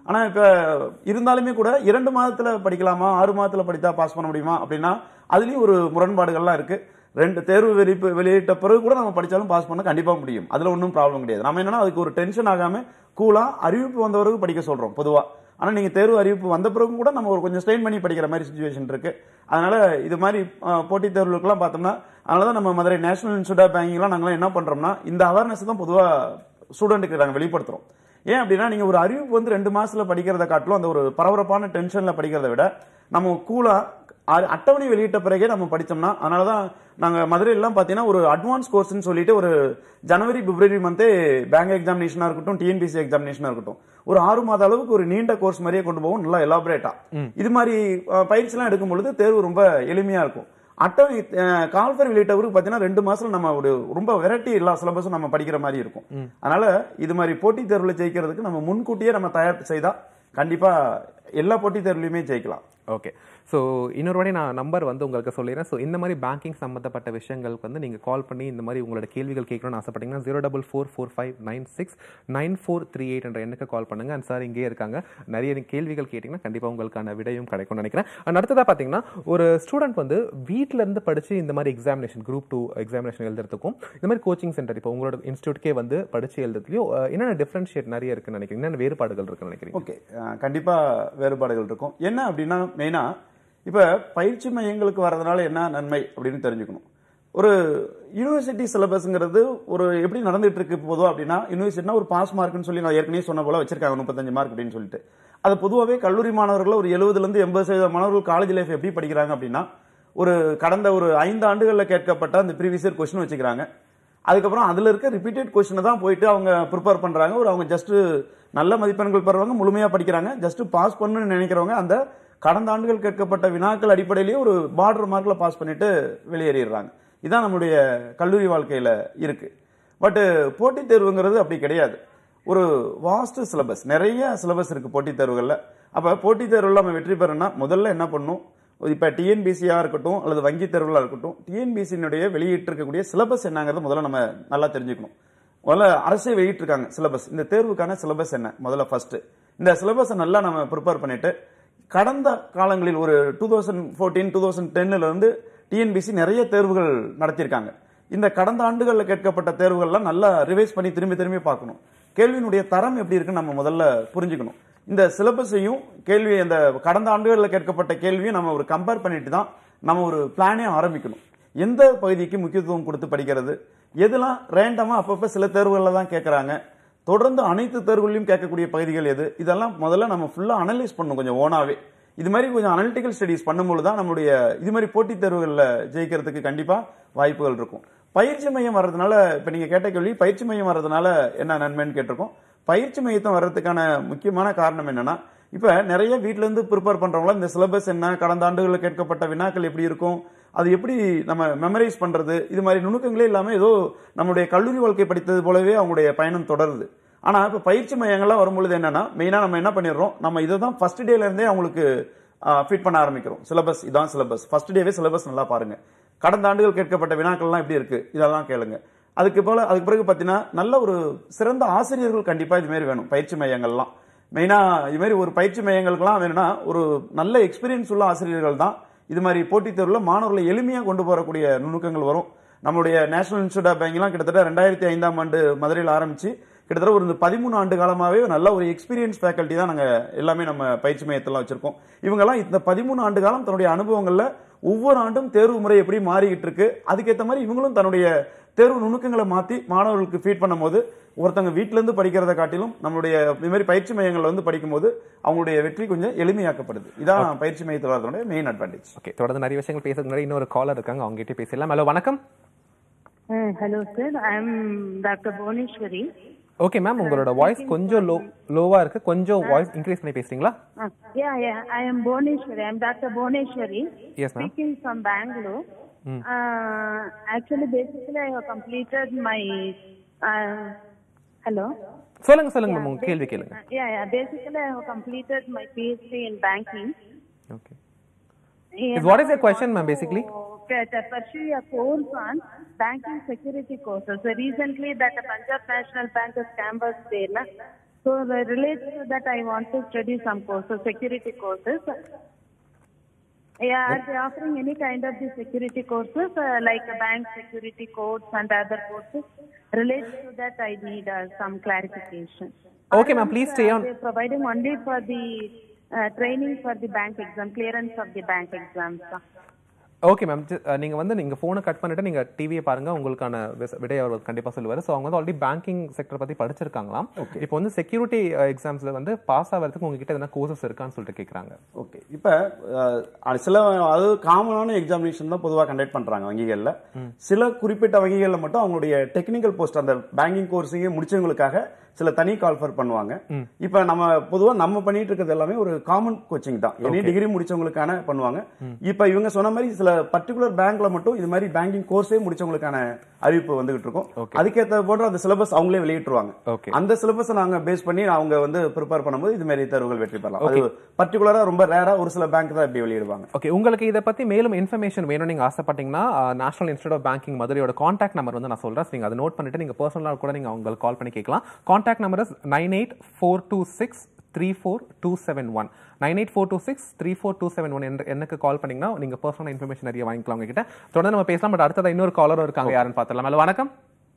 ஆனா இப்ப இருந்தாலுமே கூட இரண்டு மாதத்துல படிக்கலாமா, ஆறு மாதத்துல படித்தா பாஸ் பண்ண முடியுமா அப்படின்னா அதுலயும் ஒரு முரண்பாடுகள்லாம் இருக்கு. ரெண்டு தேர்வு வெளிப்பு வெளியிட்ட பிறகு கூட நம்ம படிச்சாலும் பாஸ் பண்ண கண்டிப்பா முடியும். அதுல ஒன்றும் ப்ராப்ளம் கிடையாது. நம்ம என்னன்னா அதுக்கு ஒரு டென்ஷன் ஆகாம கூலா அறிவிப்பு வந்த பிறகு படிக்க சொல்றோம் பொதுவா. ஆனா நீங்க தேர்வு அறிவிப்பு வந்த பிறகு கூட நம்ம ஒரு கொஞ்சம் ஸ்ட்ரெயின் பண்ணி படிக்கிற மாதிரி சிச்சுவேஷன் இருக்கு. அதனால இது மாதிரி போட்டித் தேர்வுகளுக்கெல்லாம் பார்த்தோம்னா அதனாலதான் நம்ம மதுரை நேஷனல் இன்ஸ்டியூட் ஆஃப் பேங்கிங்லாம் நாங்களாம் என்ன பண்றோம்னா இந்த அவேர்னஸ் தான் பொதுவா ஸ்டூடெண்ட்டுக்கு நாங்கள் வெளிப்படுத்துறோம். ஏன் அப்படின்னா நீங்க ஒரு அறிவிப்பு வந்து ரெண்டு மாசத்துல படிக்கிறத காட்டிலும் அந்த ஒரு பரபரப்பான டென்ஷன்ல படிக்கிறத விட நம்ம கூலா அட்டவணை வெளியிட்ட பிறகே நம்ம படிச்சோம்னா, அதனாலதான் நாங்க மதுரையிலாம் பாத்தீங்கன்னா ஒரு அட்வான்ஸ் கோர்ஸ்னு சொல்லிட்டு ஒரு ஜனவரி பிப்ரவரி மந்தே பேங்க் எக்ஸாமினேஷனா இருக்கட்டும், டிஎன்பிசி எக்ஸாமினேஷனா இருக்கட்டும், ஒரு ஆறு மாத அளவுக்கு ஒரு நீண்ட கோர்ஸ் மாதிரியே கொண்டு போவோம், நல்லா எலாபரேட்டா. இது மாதிரி பயிற்சி எல்லாம் எடுக்கும் பொழுது தேர்வு ரொம்ப எளிமையா இருக்கும். அட்டவணை கால்ஃபர் வெளியிட்டவருக்கு பாத்தீங்கன்னா ரெண்டு மாசம் நம்ம ஒரு ரொம்ப வெரைட்டி எல்லா சிலபஸும் நம்ம படிக்கிற மாதிரி இருக்கும். அதனால இது மாதிரி போட்டித் தேர்வுல ஜெயிக்கிறதுக்கு நம்ம முன்கூட்டியே நம்ம தயார் செய்தா கண்டிப்பா எல்லா போட்டித் தேர்வுலையுமே ஜெயிக்கலாம். ஓகே. ஸோ இன்னொரு வாட்டி நான் நம்பர் வந்து உங்களுக்கு சொல்லிடுறேன். ஸோ இந்த மாதிரி பேங்கிங் சம்மந்தப்பட்ட விஷயங்களுக்கு வந்து நீங்கள் கால் பண்ணி இந்த மாதிரி உங்களோட கேள்விகள் கேட்கணும்னு ஆசைப்பட்டீங்கன்னா zero double four four five nine six nine four three eight என்ற எண்ணுக்கு கால் பண்ணுங்க. அண்ட் சார் இங்கே இருக்காங்க. நிறைய கேள்விகள் கேட்டிங்கன்னா கண்டிப்பாக உங்களுக்கான விடையும் கிடைக்கும்னு நினைக்கிறேன். அண்ட் அடுத்ததாக பார்த்தீங்கன்னா ஒரு ஸ்டூடெண்ட் வந்து வீட்டில் இருந்து படித்து இந்த மாதிரி எக்ஸாமினேஷன் குரூப் டூ எக்ஸாமினேஷன் எழுதுறதுக்கும் இந்த மாதிரி கோச்சிங் சென்டர் இப்போ உங்களோட இன்ஸ்டியூட்கே வந்து படித்து எழுதுறதுலையும் என்னென்ன டிஃபரன்ஷியேட் நிறைய இருக்குன்னு நினைக்கிறீங்க? என்னென்ன வேறுபாடுகள் இருக்குன்னு நினைக்கிறீங்க? ஓகே, கண்டிப்பாக வேறுபாடுகள் இருக்கும். என்ன அப்படின்னா மெயினா இப்ப பயிற்சி மையங்களுக்கு வர்றதுனால என்ன நன்மை அப்படின்னு தெரிஞ்சுக்கணும். ஒரு யூனிவர்சிட்டி சிலபஸ்ங்கிறது ஒரு எப்படி நடந்துட்டு இருக்கு பொதுவா அப்படின்னா, யூனிவர்சிட்டினா ஒரு பாஸ் மார்க்னு சொல்லி நான் ஏற்கனவே சொன்ன போல வச்சிருக்காங்க முப்பத்தஞ்சு மார்க் அப்படின்னு சொல்லிட்டு. அது பொதுவாகவே கல்லூரி மாணவர்கள் ஒரு எழுபதுல இருந்து எண்பது சதவீத மாணவர்கள் காலேஜ் லைஃப் எப்படி படிக்கிறாங்க அப்படின்னா, ஒரு கடந்த ஒரு ஐந்து ஆண்டுகளில் கேட்கப்பட்ட அந்த ப்ரீவியஸ் இயர் கொஸ்டின் வச்சுக்கிறாங்க. அதுக்கப்புறம் அதுல இருக்க ரிப்பீட்டட் கொஸ்டினை தான் போயிட்டு அவங்க ப்ரிப்பேர் பண்றாங்க. ஒரு அவங்க ஜஸ்ட் நல்ல மதிப்பெண்கள் பெறுவாங்க, முழுமையா படிக்கிறாங்க, ஜஸ்ட் பாஸ் பண்ணணும்னு நினைக்கிறவங்க அந்த கடந்த ஆண்டுகள் கேட்கப்பட்ட வினாக்கள் அடிப்படையிலேயே ஒரு பார்டர் மார்க்ல பாஸ் பண்ணிட்டு வெளியேறிடுறாங்க. இதான் நம்முடைய கல்லூரி வாழ்க்கையில இருக்கு. பட் போட்டித் தேர்வுங்கிறது அப்படி கிடையாது. ஒரு வாஸ்ட் சிலபஸ், நிறைய சிலபஸ் இருக்கு போட்டித் தேர்வுகள்ல. அப்ப போட்டித் தேர்வுல நம்ம வெற்றி பெறணும்னா முதல்ல என்ன பண்ணணும், இப்ப டிஎன்பிசியா இருக்கட்டும் அல்லது வங்கி தேர்வுகளா இருக்கட்டும், டிஎன்பிசியினுடைய வெளியிட்டு இருக்கக்கூடிய சிலபஸ் என்னங்கிறது முதல்ல நம்ம நல்லா தெரிஞ்சுக்கணும். முதல்ல அரசே வெளியிட்டு இருக்காங்க சிலபஸ், இந்த தேர்வுக்கான சிலபஸ் என்ன முதல்ல ஃபர்ஸ்ட். இந்த சிலபஸை நல்லா நம்ம ப்ரிப்பேர் பண்ணிட்டு கடந்த காலங்களில் ஒரு two thousand fourteen two thousand டென்ல இருந்து டிஎன்பிசி நிறைய தேர்வுகள் நடத்தியிருக்காங்க. இந்த கடந்த ஆண்டுகளில் கேட்கப்பட்ட தேர்வுகள்லாம் நல்லா ரிவைஸ் பண்ணி திரும்பி திரும்பி பார்க்கணும். கேள்வியினுடைய தரம் எப்படி இருக்குன்னு நம்ம முதல்ல புரிஞ்சுக்கணும். இந்த சிலபஸையும் கேள்வி அந்த கடந்த ஆண்டுகளில் கேட்கப்பட்ட கேள்வியும் நம்ம ஒரு கம்பேர் பண்ணிட்டு தான் நம்ம ஒரு பிளானே ஆரம்பிக்கணும். எந்த பகுதிக்கு முக்கியத்துவம் கொடுத்து படிக்கிறது, எதெல்லாம் ரேண்டமா அப்பப்ப சில தேர்வுகள்ல தான் கேட்கறாங்க, தொடர்ந்து அனைத்து தேர்வுகளையும் கேட்கக்கூடிய பகுதிகள் எது, இதெல்லாம் முதல்ல நம்ம ஃபுல்லா அனலைஸ் பண்ணணும் கொஞ்சம் ஓனாவே. இது மாதிரி கொஞ்சம் அனலிட்டிக்கல் ஸ்டடிஸ் பண்ணும்போது தான் நம்மளுடைய இது மாதிரி போட்டித் தேர்வுகளில் ஜெயிக்கிறதுக்கு கண்டிப்பா வாய்ப்புகள் இருக்கும். பயிற்சி மையம் வர்றதுனால இப்ப நீங்க கேட்ட கேள்வி பயிற்சி மையம் வர்றதுனால என்ன நன்மைன்னு கேட்டிருக்கோம். பயிற்சி மையத்தை வர்றதுக்கான முக்கியமான காரணம் என்னன்னா, இப்ப நிறைய வீட்டுல இருந்து ப்ரிப்பேர் பண்றவங்களா இந்த சிலபஸ் என்ன, கடந்த ஆண்டுகளில் கேட்கப்பட்ட வினாக்கள் எப்படி இருக்கும், அது எப்படி நம்ம மெமரைஸ் பண்றது, இது மாதிரி நுணுக்கங்களே இல்லாம ஏதோ நம்மளுடைய கல்லூரி வாழ்க்கை படித்தது போலவே அவங்களுடைய பயணம் தொடருது. ஆனா இப்ப பயிற்சி மையங்கள்லாம் வரும்பொழுது என்னன்னா, மெயினா நம்ம என்ன பண்ணிடுறோம், நம்ம இதை தான் ஃபர்ஸ்ட் டேல இருந்தே அவங்களுக்கு ஃபிட் பண்ண ஆரம்பிக்கிறோம். சிலபஸ் இதான் சிலபஸ், ஃபர்ஸ்ட் டேவே சிலபஸ் நல்லா பாருங்க, கடந்த ஆண்டுகள் கேட்கப்பட்ட வினாக்கள்லாம் எப்படி இருக்கு இதெல்லாம் கேளுங்க. அதுக்கு போல அதுக்கு பிறகு பாத்தீங்கன்னா நல்ல ஒரு சிறந்த ஆசிரியர்கள் கண்டிப்பா இது மாதிரி வேணும். பயிற்சி மையங்கள்லாம் மெயினா இது மாதிரி ஒரு பயிற்சி மையங்களுக்குலாம் வேணும்னா ஒரு நல்ல எக்ஸ்பீரியன்ஸ் உள்ள ஆசிரியர்கள் தான் இது மாதிரி போட்டித் தேர்வுல மாணவர்களை எளிமையா கொண்டு போறக்கூடிய நுணுக்கங்கள் வரும். நம்மளுடைய நேஷனல் இன்ஸ்டியூட் ஆஃப் பேங்கிங்லாம் கிட்டத்தட்ட ரெண்டாயிரத்தி ஐந்தாம் ஆண்டு மதுரையில் ஆரம்பிச்சு கிட்டத்தட்ட ஒரு பதிமூணு ஆண்டு காலமாவே நல்ல ஒரு எக்ஸ்பீரியன்ஸ் ஃபேக்கல்ட்டி தான் நாங்க எல்லாமே நம்ம பயிற்சி மையத்தெல்லாம் வச்சிருக்கோம். இவங்கெல்லாம் இந்த பதிமூணு ஆண்டு காலம் தன்னுடைய அனுபவங்கள்ல ஒவ்வொரு ஆண்டும் தேர்வு முறை எப்படி மாறிக்கிட்டு இருக்கு, அதுக்கேற்ற மாதிரி இவங்களும் தன்னுடைய தேர்வு நுணுக்கங்களை மாத்தி மாணவர்களுக்கு ஃபீட் பண்ணும் போது ஒருத்தங்க வீட்டில இருந்து படிக்கிறத காட்டிலும் நம்மளுடைய இது மாதிரி பயிற்சி மையங்கள்ல வந்து படிக்கும் போது அவங்களுடைய வெற்றி கொஞ்சம் எளிமையாக்கப்படுது. இதான் பயிற்சி மையத்தில் வரதுடைய மெயின் அட்வான்டேஜ். ஓகே, தொடர்ந்து நிறைய விஷயங்கள் பேசுறதுக்கு முன்னாடி இன்னொரு காலர் இருக்காங்க, அவங்க கிட்ட பேசலாம். ஹலோ, வணக்கம். Hello sir, I am doctor Bhuvaneswari. Okay ma'am, உங்களோட வாய்ஸ் கொஞ்சம் லோ லோவா இருக்கு, கொஞ்சம் வாய்ஸ் இன்க்ரீஸ் பண்ணி பேசுறீங்களா? Yeah yeah I am Bhuvaneswari. I am doctor Bhuvaneswari. Yes ma'am. Speaking from Bangalore. Mm. Uh, actually basically I have completed my uh, hello. சொல்லுங்க சொல்லுங்க ma'am, உங்க கேள்வி கேளுங்க. Yeah yeah basically I have completed my PhD in banking. Okay. Is what is your question ma'am basically? To pursue a course on banking security courses. So recently that the Punjab National Bank has canvassed there. So So uh, related to that, I want to study some courses, security courses. Yeah, are they offering any kind of the security courses uh, like uh, bank security codes and other courses? Related to that, I need uh, some clarification. Okay, ma'am, please stay on. They are providing only for the uh, training for the bank exam, clearance of the bank exams. Okay ma'am, நீங்க வந்து நீங்க போனை cut பண்ணிட்டு நீங்க டிவியை பாருங்க, உங்களுக்கான விடை அவர் கண்டிப்பா சொல்லுவாரு. ஸோ அவங்க வந்து ஆல்ரெடி பேங்கிங் செக்டர் பத்தி படிச்சிருக்காங்களாம். இப்போ வந்து செக்யூரிட்டி எக்ஸாம்ஸ்ல வந்து பாஸ் ஆகிறதுக்கு உங்ககிட்ட எதனா கோர்சஸ் இருக்கான்னு சொல்லிட்டு கேட்கறாங்க. ஓகே, இப்போ சில அது காமனான எக்ஸாமினேஷன் தான் பொதுவாக கண்டக்ட் பண்றாங்க வங்கிகளில். சில குறிப்பிட்ட வங்கிகளில் மட்டும் அவங்களுடைய டெக்னிக்கல் போஸ்ட் அந்த பேங்கிங் கோர்ஸையும் முடிச்சவங்களுக்காக சில தனி கால்ஃபர் பண்ணுவாங்க. இப்ப நம்ம பொதுவா நம்ம பண்ணிட்டு இருக்கிறது எல்லாமே ஒரு காமன் கோச்சிங் தான், எனி டிகிரி முடிச்சவங்களுக்கான பண்ணுவாங்க. இப்ப இவங்க சொன்ன மாதிரி சில பர்டிகுலர் பேங்க்ல மட்டும் இது மாதிரி பேங்கிங் கோர்ஸே முடிச்சவங்களுக்கான அறிவிப்பு வந்துகிட்டு இருக்கும். அதுக்கேற்ற போன்ற அந்த சிலபஸ் அவங்களே வெளியிட்டுருவாங்க. அந்த சிலபஸ் நாங்க பேஸ் பண்ணி அவங்க வந்து ப்ரிப்பேர் பண்ணும்போது இது மாதிரி தேர்வுகள் வெற்றி பெறலாம். அது பர்டிகுலரா ரொம்ப ரேரா ஒரு சில பேங்க் தான் இப்படி வெளியிடுவாங்க. ஓகே, உங்களுக்கு இதை பத்தி மேலும் இன்ஃபர்மேஷன் வேணும் நீங்க ஆசைப்பட்டீங்கன்னா நேஷனல் இன்ஸ்டிடியூட் ஆஃப் பேங்கிங் மதுரையோட கான்டாக்ட் நம்பர் வந்து நான் சொல்றேன். நீங்க அதை நோட் பண்ணிட்டு நீங்க பர்சனலா கூட நீங்க உங்களுக்கு கால் பண்ணி கேட்கலாம். Contact number is nine eight four two six three four two seven one nine eight four two six three four two seven one எனக்கு கால் பண்ணீங்கன்னா நீங்க பர்சனல் இன்ஃபர்மேஷன் நிறைய வாங்கிக்கலாம் உங்ககிட்ட. தொடர்ந்து நம்ம பேசலாம். பட் அடுத்தது இன்னொரு காலரும் இருக்காங்க, யாருன்னு பார்த்துடலாம். ஹலோ, வணக்கம்.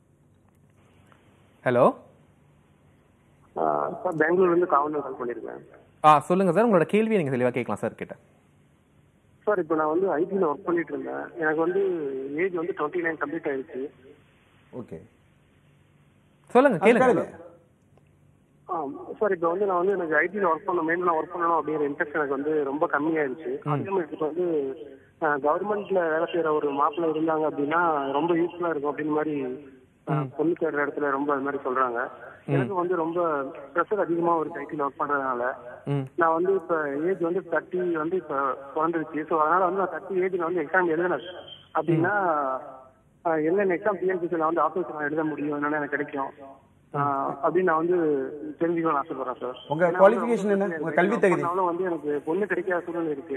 ஹலோ சார், பெங்களூர்ல இருந்து காவல் கால் பண்ணிருக்கேன். ஆ சொல்லுங்க சார், உங்களோட கேள்வியை நீங்க தெளிவா கேட்கலாம் சார் கிட்ட. சார், இப்போ நான் வந்து ஐடில ஒர்க் பண்ணிட்டு இருந்தேன். எனக்கு வந்து ஏஜ் வந்து டுவெண்ட்டி நைன் கம்ப்ளீட் ஆயிடுச்சு. ஓகே, சொல்லுங்க, கேளுங்க. சார், இப்போ வந்து நான் வந்து எனக்கு ஐடில ஒர்க் பண்ண மெயின் நான் ஒர்க் பண்ணணும் அப்படிங்கிற இன்ட்ரெஸ்ட் எனக்கு வந்து ரொம்ப கம்மியாயிருச்சு. அதே மாதிரி இப்போ வந்து கவர்மெண்ட்ல வேலை செய்யற ஒரு மாப்பிள்ளை இருந்தாங்க அப்படின்னா ரொம்ப யூஸ்ஃபுல்லா இருக்கும் அப்படின்னு மாதிரி பொண்ணு தேடுற இடத்துல ரொம்ப அது மாதிரி சொல்றாங்க. எனக்கு வந்து ரொம்ப ப்ரெஷர் அதிகமா ஒரு ஐடில ஒர்க் பண்றதுனால நான் வந்து இப்ப ஏஜ் வந்து தேர்ட்டி வந்து இப்ப குறைஞ்சிருச்சு. ஸோ அதனால வந்து நான் தேர்ட்டி ஏஜ்ல வந்து எக்ஸாம் எழுதினேன் அப்படின்னா என்னென்ன எக்ஸாம் டிஎன்பிசில வந்து ஆஃபீஸர் எழுத முடியும், என்னென்ன எனக்கு கிடைக்கும் அப்படின்னு நான் வந்து தெரிஞ்சுக்கணும்னு ஆசைப்படுறேன் சார். உங்க குவாலிஃபிகேஷன் என்ன? உங்க கல்வி தகுதி வந்து எனக்கு பொண்ணு கிடைக்காத சூழ்நிலை இருக்கு.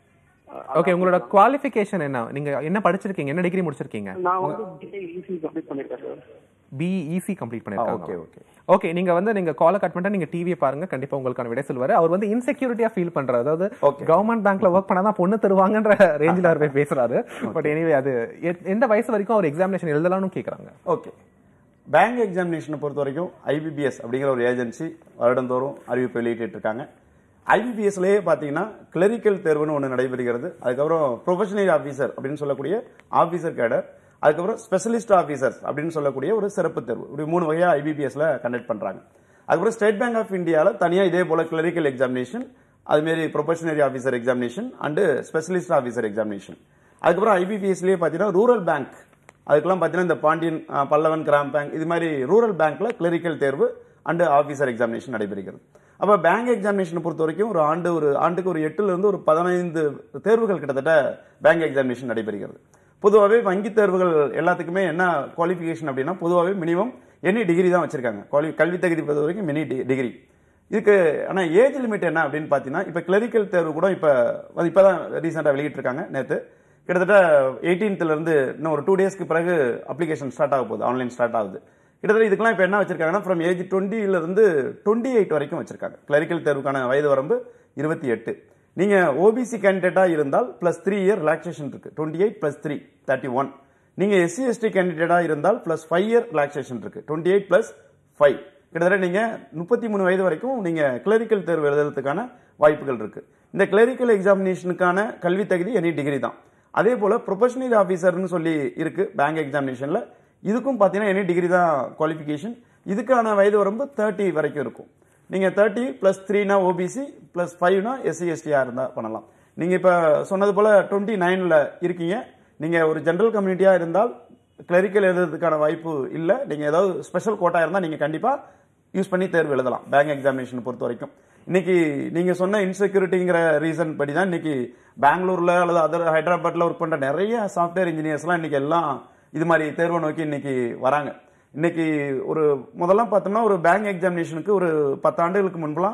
ஓகே, உங்களோட குவாலிஃபிகேஷன் என்ன? நீங்க என்ன படிச்சிருக்கீங்க, என்ன டிகிரி முடிச்சிருக்கீங்க? நான் வந்து பிஇசி கம்ப்ளீட் பண்ணிருக்கேன் சார். பிஇசி கம்ப்ளீட் பண்ணிருக்காங்க. ஓகே ஓகே ஓகே, நீங்க வந்து நீங்க காலை கட் பண்ணிட்டு நீங்க டிவியை பாருங்க, கண்டிப்பா உங்களுக்கான விடை சொல்வாரு. அவர் வந்து இன்செக்யூரிட்டியா ஃபீல் பண்றாரு, அதாவது கவர்மெண்ட் பேங்க்ல ஒர்க் பண்ணாதான் பொண்ணு தருவாங்கன்ற ரேஞ்சில அவர் போய் பேசுறாரு. பட் எனிவே அது எந்த வயசு வரைக்கும் அவர் எக்ஸாமினேஷன் எழுதலாம்னு கேக்குறாங்க. ஓகே, பேங்க் எக்ஸாமினேஷனை பொறுத்த வரைக்கும் ஐபிபிஎஸ் அப்படிங்கிற ஒரு ஏஜென்சி வருடந்தோறும் அறிவிப்பு வெளியிட்டு இருக்காங்க. ஐபிபிஎஸ்லயே பாத்தீங்கன்னா கிளரிக்கல் தேர்வுன்னு ஒன்று நடைபெறுகிறது. அதுக்கப்புறம் ப்ரொஃபஷனல் ஆஃபீஸர் அப்படின்னு சொல்லக்கூடிய ஆஃபீஸர் கேடர், அதுக்கப்புறம் ஸ்பெஷலிஸ்ட் ஆஃபீஸர்ஸ் அப்படின்னு சொல்லக்கூடிய ஒரு சிறப்பு தேர்வு, இப்படி மூணு வகையா ஐபிபிஎஸ்ல கண்டக்ட் பண்றாங்க. அதுக்கப்புறம் ஸ்டேட் பேங்க் ஆஃப் இந்தியாவில் தனியா இதே போல கிளரிக்கல் எக்ஸாமினேஷன், அதுமாரி professional officer examination and specialist officer examination. அதுக்கப்புறம் ஐபிபிஎஸ்லயே பாத்தீங்கன்னா ரூரல் பேங்க், அதுக்கெல்லாம் பாத்தீங்கன்னா இந்த பாண்டியன், பல்லவன், கிராம் பேங்க், இது மாதிரி ரூரல் பேங்க்ல கிளரிக்கல் தேர்வு அண்ட் ஆஃபீஸர் எக்ஸாமினேஷன் நடைபெறுகிறது. அப்ப பேங்க் எக்ஸாமினேஷன் பொறுத்த வரைக்கும் ஒரு ஆண்டு ஒரு ஆண்டுக்கு ஒரு எட்டுல இருந்து ஒரு பதினைந்து தேர்வுகள் கிட்டத்தட்ட பேங்க் எக்ஸாமினேஷன் நடைபெறுகிறது. பொதுவாகவே வங்கி தேர்வுகள் எல்லாத்துக்குமே என்ன குவாலிஃபிகேஷன் அப்படின்னா பொதுவாகவே மினிமம் எனி டிகிரி தான் வச்சிருக்காங்க. கல்வி தகுதி பொறுத்த வரைக்கும் மினி டிகிரி. இதுக்கு ஆனா ஏஜ் லிமிட் என்ன அப்படின்னு பாத்தீங்கன்னா இப்ப கிளரிக்கல் தேர்வு கூட இப்ப இப்பதான் ரீசெண்டா வெளியிட்டு இருக்காங்க. நேற்று கிட்டத்தட்ட எயிட்டீன்த்ல இருந்து இன்னும் ஒரு டூ டேஸ்க்கு பிறகு அப்ளிகேஷன் ஸ்டார்ட் ஆக போகுது, ஆன்லைன் ஸ்டார்ட் ஆகுது. கிட்டத்தட்ட இதுக்கெல்லாம் இப்ப என்ன வச்சிருக்காங்கன்னா ஃப்ரம் ஏஜ் டுவெண்ட்டில இருந்து டுவெண்ட்டி எயிட் வரைக்கும் வச்சிருக்காங்க. கிளரிக்கல் தேர்வுக்கான வயது வரம்பு இருபத்தி எட்டு. நீங்க ஓபிசி கேண்டிடேட்டா இருந்தால் பிளஸ் த்ரீ இயர் ரிலாக்சேஷன் இருக்கு, twenty eight plus three thirty one. நீங்க எஸ்சி எஸ்டி கேண்டிடேட்டா இருந்தால் பிளஸ் ஃபைவ் இயர் ரிலாக்சேஷன் இருக்கு, டுவெண்ட்டி எயிட் பிளஸ் ஃபைவ். கிட்டத்தட்ட நீங்க முப்பத்தி மூணு வயது வரைக்கும் நீங்க கிளரிக்கல் தேர்வு எழுதுறதுக்கான வாய்ப்புகள் இருக்கு. இந்த கிளரிக்கல் எக்ஸாமினேஷனுக்கான கல்வி தகுதி எனி டிகிரி தான். அதே போல ப்ரொஃபஷனல் ஆஃபீஸர்னு சொல்லி இருக்கு பேங்க் எக்ஸாமினேஷன்ல, இதுக்கும் பாத்தீங்கன்னா எனி டிகிரி தான் குவாலிஃபிகேஷன். இதுக்கான வயது வரம்பு தேர்ட்டி வரைக்கும் இருக்கும். நீங்க தேர்ட்டி பிளஸ் த்ரீனா ஓபிசி பிளஸ் ஃபைவ்னா எஸ்சி எஸ்டியா இருந்தா பண்ணலாம். நீங்க இப்ப சொன்னது போல டுவெண்ட்டி நைன்ல இருக்கீங்க, நீங்க ஒரு ஜெனரல் கம்யூனிட்டியா இருந்தால் கிளரிக்கல் எழுதுறதுக்கான வாய்ப்பு இல்ல. நீங்க ஏதாவது ஸ்பெஷல் கோட்டா இருந்தா நீங்க கண்டிப்பா யூஸ் பண்ணி தேர்வு எழுதலாம் பேங்க் எக்ஸாமினேஷன் பொறுத்த வரைக்கும். இன்னைக்கு நீங்க சொன்ன இன்செக்யூரிட்டிங்கிற ரீசன் படி தான் இன்னைக்கு பெங்களூர்ல அல்லது அதர் ஹைதராபாத்ல ஒர்க் பண்ற நிறைய சாஃப்ட்வேர் இன்ஜினியர்ஸ் எல்லாம் இன்னைக்கு எல்லாம் இது மாதிரி தேர்வை நோக்கி இன்னைக்கு வராங்க. இன்னைக்கு ஒரு முதல்லாம் பார்த்தோம்னா ஒரு பேங்க் எக்ஸாமினேஷனுக்கு ஒரு பத்து ஆண்டுகளுக்கு முன்பெல்லாம்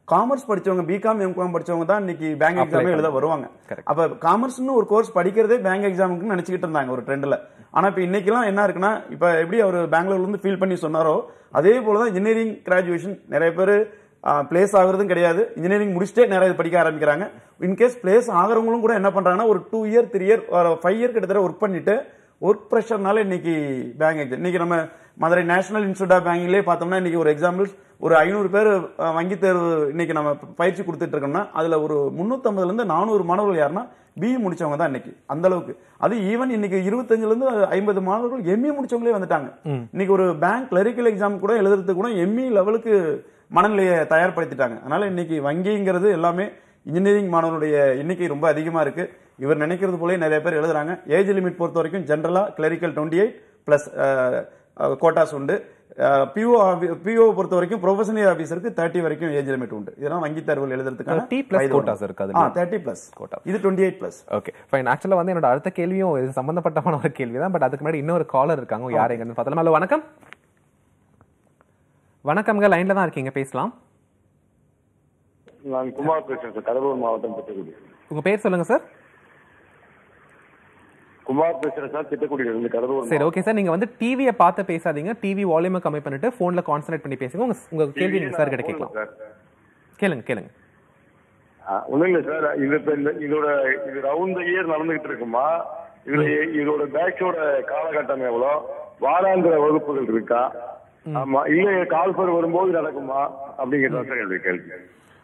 காமர்ஸ் படிச்சவங்க பிகாம் எம்காம் படிச்சவங்க தான் இன்னைக்கு பேங்க் எக்ஸாமே எழுத வருவாங்க. அப்ப காமர்ஸ்னு ஒரு கோர்ஸ் படிக்கிறதே பேங்க் எக்ஸாமுக்கு நினைச்சுக்கிட்டு இருந்தாங்க ஒரு ட்ரெண்ட்ல. ஆனா இப்ப இன்னைக்கெல்லாம் என்ன இருக்குன்னா, இப்ப எப்படி அவர் பெங்களூர்ல இருந்து ஃபீல் பண்ணி சொன்னாரோ அதே போலதான் இன்ஜினியரிங் கிராஜுவேஷன் நிறைய பேர் பிளேஸ் ஆகுறதும் கிடையாது, இன்ஜினியரிங் முடிச்சுட்டே நிறைய படிக்க ஆரம்பிக்கிறாங்க. இன்கேஸ் பிளேஸ் ஆகிறவங்களும் கூட என்ன பண்றாங்கன்னா ஒரு two year three year five year கிட்டத்தட்ட ஒர்க் பண்ணிட்டு ஒர்க் ப்ரெஷர்னால இன்னைக்கு பேங்க் எக்ஸாம் இன்னைக்கு நம்ம மதுரை நேஷனல் இன்ஸ்டியூட் ஆஃப் பேங்கிங்லேயே பார்த்தோம்னா இன்னைக்கு ஒரு எக்ஸாம்பிள் ஒரு ஐநூறு பேர் வங்கி தேர்வு இன்னைக்கு நம்ம பயிற்சி கொடுத்துட்டு இருக்கோம்னா அதுல ஒரு முன்னூத்தி ஐம்பதுல இருந்து நானூறு மாணவர்கள் யாருன்னா பிஇ முடிச்சவங்க தான் இன்னைக்கு அந்த அளவுக்கு. அது ஈவன் இன்னைக்கு இருபத்தஞ்சுல இருந்து ஐம்பது மாணவர்கள் எம்இ முடிச்சவங்களே வந்துட்டாங்க. இன்னைக்கு ஒரு பேங்க் கிளரிக்கல் எக்ஸாம் கூட எழுதுறதுக்கு கூட எம்இ லெவலுக்கு மனநிலையை தயார்படுத்திட்டாங்க. அதனால இன்னைக்கு வங்கிங்கிறது எல்லாமே இன்ஜினியரிங் மாணவர்களுடைய எண்ணிக்கை ரொம்ப அதிகமா இருக்கு. இவர் நினைக்கிறது போல நிறைய பேர் எழுதுறாங்க. ஏஜ் லிமிட் பொறுத்த வரைக்கும் ஜெனரலா clerical twenty eight plus quotas உண்டு. பிஓ பிஓ பொறுத்த வரைக்கும் ப்ரொஃபஷனல் ஆபீசருக்கு தேர்ட்டி வரைக்கும் ஏஜ் லிமிட் உண்டு. இதெல்லாம் வங்கி தேர்வுகள் எழுதுறதுக்கான கோட்டாஸ் இருக்கு. தேர்ட்டி பிளஸ் கோட்டா, இது twenty eight plus. Okay fine. ஆக்சுவலா வந்து என்னோட அடுத்த கேள்வியும் இது சம்பந்தப்பட்டமான ஒரு கேள்வி தான். பட் அதுக்கு முன்னாடி இன்னொரு காலர் இருக்காங்க, யார் எங்கன்னு பார்த்தலாம். ஹலோ வணக்கம். வணக்கம்ங்க, லைன்ல தான் இருக்கீங்க, பேசலாம். நான் குமார் பேசுறேன் சார், கடலூர் மாவட்டம் திட்டக்குடி. உங்க பேர் சொல்லுங்க சார். குமார் பேசுறேன் சார், திட்டக்குடியில இருந்து கடலூர். சரி ஓகே சார், நீங்க வந்து டிவியை பார்த்து பேசாதீங்க, டிவி வால்யூமை கம்மி பண்ணிட்டு போன்ல கான்சென்ட்ரேட் பண்ணி பேசுங்க. உங்க உங்க கேள்வி நீங்க சார் கிட்ட கேட்கலாம். கேளுங்க கேளுங்க. ஒண்ணும் இல்ல சார், இது இப்ப இந்த இதோட இது ரவுண்ட் இயர் நடந்துகிட்டு இருக்குமா, இதுல இதோட பேட்சோட காலகட்டம் எவ்வளவு, வாராந்திர வகுப்புகள் இருக்கா, ஆமா இல்ல கால்பர் வரும்போது நடக்குமா அப்படிங்கிறத சார் கேள்வி.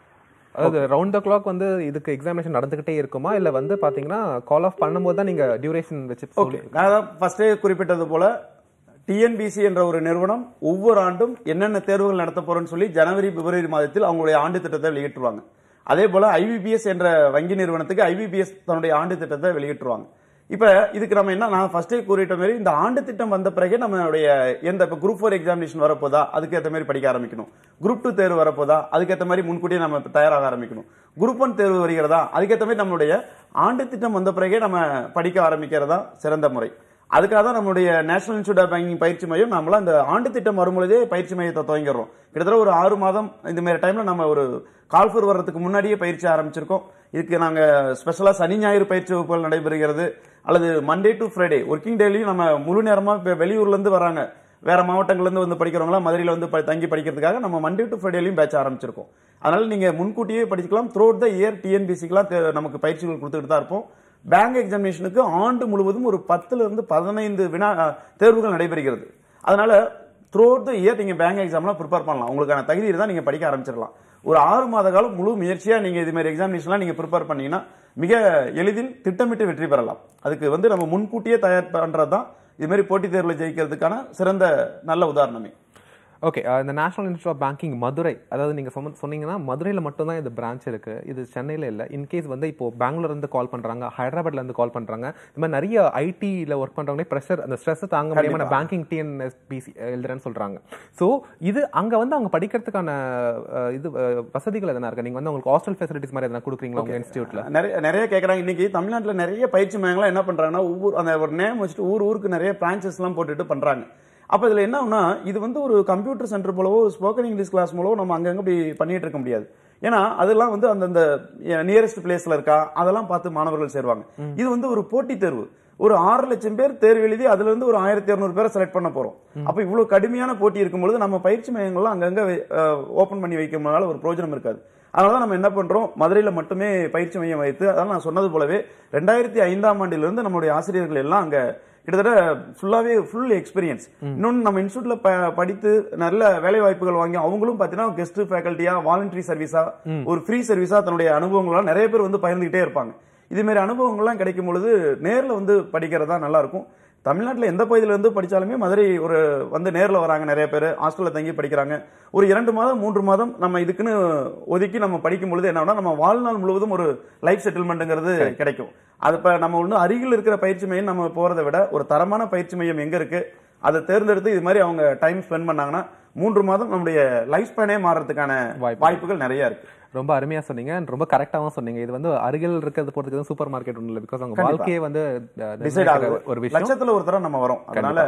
அதாவது ரவுண்ட் த கிளாக் வந்து இதுக்கு எக்ஸாமினேஷன் நடந்துகிட்டே இருக்குமா, இல்ல வந்து பாத்தீங்கன்னா கால் ஆஃப் பண்ணும்போது தான் நீங்க டியூரேஷன் வச்சு? ஓகே, நான் ஃபர்ஸ்டே குறிப்பிட்டது போல டிஎன்பிசி என்ற ஒரு நிறுவனம் ஒவ்வொரு ஆண்டும் என்னென்ன தேர்வுகள் நடத்த போறோம்னு சொல்லி ஜனவரி பிப்ரவரி மாதத்தில் அவங்களுடைய ஆண்டு திட்டத்தை வெளியிட்டுருவாங்க. அதே போல ஐபிபிஎஸ் என்ற வங்கி நிறுவனத்துக்கு ஐபிபிஎஸ் தன்னுடைய ஆண்டு திட்டத்தை வெளியிட்டுருவாங்க. இப்ப இதுக்கு நம்ம என்ன, நான் ஃபர்ஸ்டே கூறிட்ட மாதிரி இந்த ஆண்டு திட்டம் வந்த பிறகு நம்மளுடைய எந்த இப்ப குரூப் ஃபோர் எக்ஸாமினேஷன் வரப்போதா அதுக்கு ஏற்ற மாதிரி படிக்க ஆரம்பிக்கணும், குரூப் டூ தேர்வு வரப்போதா அதுக்கேற்ற மாதிரி முன்கூட்டியே நம்ம தயாராக ஆரம்பிக்கணும், குரூப் ஒன் தேர்வு வருகிறதா அதுக்கேற்ற மாதிரி நம்மளுடைய ஆண்டு திட்டம் வந்த பிறகே நம்ம படிக்க ஆரம்பிக்கிறதா சிறந்த முறை. அதுக்காக தான் நம்மளுடைய நேஷனல் இன்ஸ்டியூட் ஆஃப் பேங்கிங் பயிற்சி மையம் நம்மள அந்த ஆண்டு திட்டம் வரும்பொழுதே பயிற்சி மையத்தை துவங்கிடுறோம். கிட்டத்தட்ட ஒரு ஆறு மாதம் இந்த மாதிரி டைம்ல நம்ம ஒரு கால்ஃபர் வர்றதுக்கு முன்னாடியே பயிற்சி ஆரம்பிச்சிருக்கோம். இதுக்கு நாங்க ஸ்பெஷலா சனி ஞாயிறு பயிற்சி வகுப்புகள் நடைபெறுகிறது, அல்லது மண்டே டு ஃப்ரைடே ஒர்க்கிங் டேலையும் நம்ம முழு நேரமா வெளியூர்ல இருந்து வராங்க, வேற மாவட்டங்கள்ல இருந்து வந்து படிக்கிறவங்களா மதுரையில வந்து தங்கி படிக்கிறதுக்காக நம்ம மண்டே டு ஃப்ரைடேலையும் பேட்ச் ஆரம்பிச்சிருக்கோம். அதனால நீங்க முன்கூட்டியே படிக்கலாம். த்ரூ அவுட் த இயர் டிஎன்பிசிக்குலாம் நமக்கு பயிற்சிகள் கொடுத்துட்டு தான் இருப்போம். பேங்க் எக்ஸாமினேஷனுக்கு ஆண்டு முழுவதும் ஒரு பத்துல இருந்து பதினைந்து வினா தேர்வுகள் நடைபெறுகிறது. அதனால த்ரூ அவுட் த இயர் நீங்க பேங்க் எக்ஸாம்லாம் ப்ரிப்பேர் பண்ணலாம். உங்களுக்கான தகுதி தான் நீங்க படிக்க ஆரம்பிச்சிடலாம். ஒரு ஆறு மாத காலம் முழு முயற்சியா நீங்க இது மாதிரி எக்ஸாமினேஷன்லாம் நீங்க ப்ரிப்பேர் பண்ணீங்கன்னா மிக எளிதில் திட்டமிட்டு வெற்றி பெறலாம். அதுக்கு வந்து நம்ம முன்கூட்டியே தயார் பண்றதுதான் இது மாதிரி போட்டித் தேர்வுல ஜெயிக்கிறதுக்கான சிறந்த நல்ல உதாரணமே. ஓகே, இந்த national institute of banking Madurai, அதாவது நீங்க சொன்னீங்கன்னா மதுரையில் மட்டும்தான் இந்த பிரான்ச் இருக்கு, இது சென்னையில் இல்லை. இன்கேஸ் வந்து இப்போ பெங்களூர்ல இருந்து கால் பண்றாங்க, ஹைதராபாத்ல இருந்து கால் பண்றாங்க, இந்த மாதிரி நிறைய ஐடியில் ஒர்க் பண்றவங்களே ப்ரெஷர் அந்த ஸ்ட்ரெஸ் தாங்க முடியாம நான் பேங்கிங் டிஎன்பிசி எழுதுறேன்னு சொல்றாங்க. ஸோ இது அங்க வந்து அவங்க படிக்கிறதுக்கான இது வசதிகள் எதனா இருக்கு? நீங்க வந்து உங்களுக்கு ஹாஸ்டல் ஃபெசிலிட்டிஸ் மாதிரி எதனா கொடுக்குறீங்களா உங்க இன்ஸ்டியூட்ல? நிறைய நிறைய கேட்கறாங்க. இன்னைக்கு தமிழ்நாட்டில் நிறைய பயிற்சி மையங்கள்லாம் என்ன பண்றாங்கன்னா ஒவ்வொரு அந்த ஒரு நேம் வச்சுட்டு ஊர் ஊருக்கு நிறைய பிரான்ச்சஸ் எல்லாம் போட்டுட்டு பண்றாங்க. அப்ப இதுல என்ன ஆகுனா, இது வந்து ஒரு கம்ப்யூட்டர் சென்டர் போலவோ ஸ்போக்கன் இங்கிலீஷ் கிளாஸ் மூலவோ நம்ம அங்கங்க போய் பண்ணிட்டு இருக்க முடியாது. ஏன்னா அதெல்லாம் வந்து அந்தந்த நியரஸ்ட் பிளேஸ்ல இருக்கா அதெல்லாம் பார்த்து மாணவர்கள் சேருவாங்க. இது வந்து ஒரு போட்டித் தேர்வு. ஒரு ஆறு லட்சம் பேர் தேர்வு எழுதி அதுல இருந்து ஒரு ஆயிரத்தி இருநூறு பேரை செலக்ட் பண்ண போறோம். அப்ப இவ்வளவு கடுமையான போட்டி இருக்கும்போது நம்ம பயிற்சி மையங்கள்லாம் அங்கங்க ஓபன் பண்ணி வைக்கிறதுனால ஒரு பிரயோஜனம் இருக்காது. அதனால நம்ம என்ன பண்றோம், மதுரையில மட்டுமே பயிற்சி மையம் வைத்து, அதான் நான் சொன்னது போலவே ரெண்டாயிரத்தி ஐந்தாம் ஆண்டிலிருந்து நம்மளுடைய ஆசிரியர்கள் எல்லாம் அங்க கிட்டத்தட்ட ஃபுல்லாவே ஃபுல் எக்ஸ்பீரியன்ஸ். இன்னொன்னு நம்ம இன்ஸ்டியூட்ல படித்து நல்ல வேலை வாய்ப்புகள் வாங்கி அவங்களும் பாத்தீங்கன்னா கெஸ்ட் ஃபேக்கல்ட்டியா வாலண்டரி சர்வீஸா ஒரு ஃப்ரீ சர்வீஸா தன்னுடைய அனுபவங்களாம் நிறைய பேர் வந்து பகிர்ந்துகிட்டே இருப்பாங்க. இது மாதிரி அனுபவங்கள்லாம் கிடைக்கும் பொழுது நேர்ல வந்து படிக்கிறதா நல்லா இருக்கும். தமிழ்நாட்டில் எந்த பகுதியில இருந்து படிச்சாலுமே மதுரை ஒரு வந்து நேரில் வராங்க, நிறைய பேர் ஹாஸ்டல்ல தங்கி படிக்கிறாங்க. ஒரு இரண்டு மாதம் மூன்று மாதம் நம்ம இதுக்குன்னு ஒதுக்கி நம்ம படிக்கும் பொழுது என்ன நம்ம வாழ்நாள் முழுவதும் ஒரு லைஃப் செட்டில்மெண்ட்ங்கிறது கிடைக்கும். அது இப்ப நம்ம ஒண்ணு அருகில் இருக்கிற பயிற்சி மையம் நம்ம போறதை விட ஒரு தரமான பயிற்சி மையம் எங்க இருக்கு அதை தேர்ந்தெடுத்து இது மாதிரி அவங்க டைம் ஸ்பெண்ட் பண்ணாங்கன்னா மூன்று மாதம் நம்முடைய லைஃப் ஸ்பேனே மாறதுக்கான வாய்ப்புகள் நிறைய இருக்கு. ரொம்ப அருமையா சொன்னீங்க, ரொம்ப கரெக்டாவும் சொன்னீங்க. இது வந்து அருகில் இருக்கிறது போறதுக்கு சூப்பர் மார்க்கெட் ஒண்ணு இல்லை, பிகாஸ் அவங்க வாழ்க்கையே வந்து டிசைட் ஆகுது. ஒரு விஷயம் லட்சத்துல ஒரு தடவை நம்ம வரோம், அதனால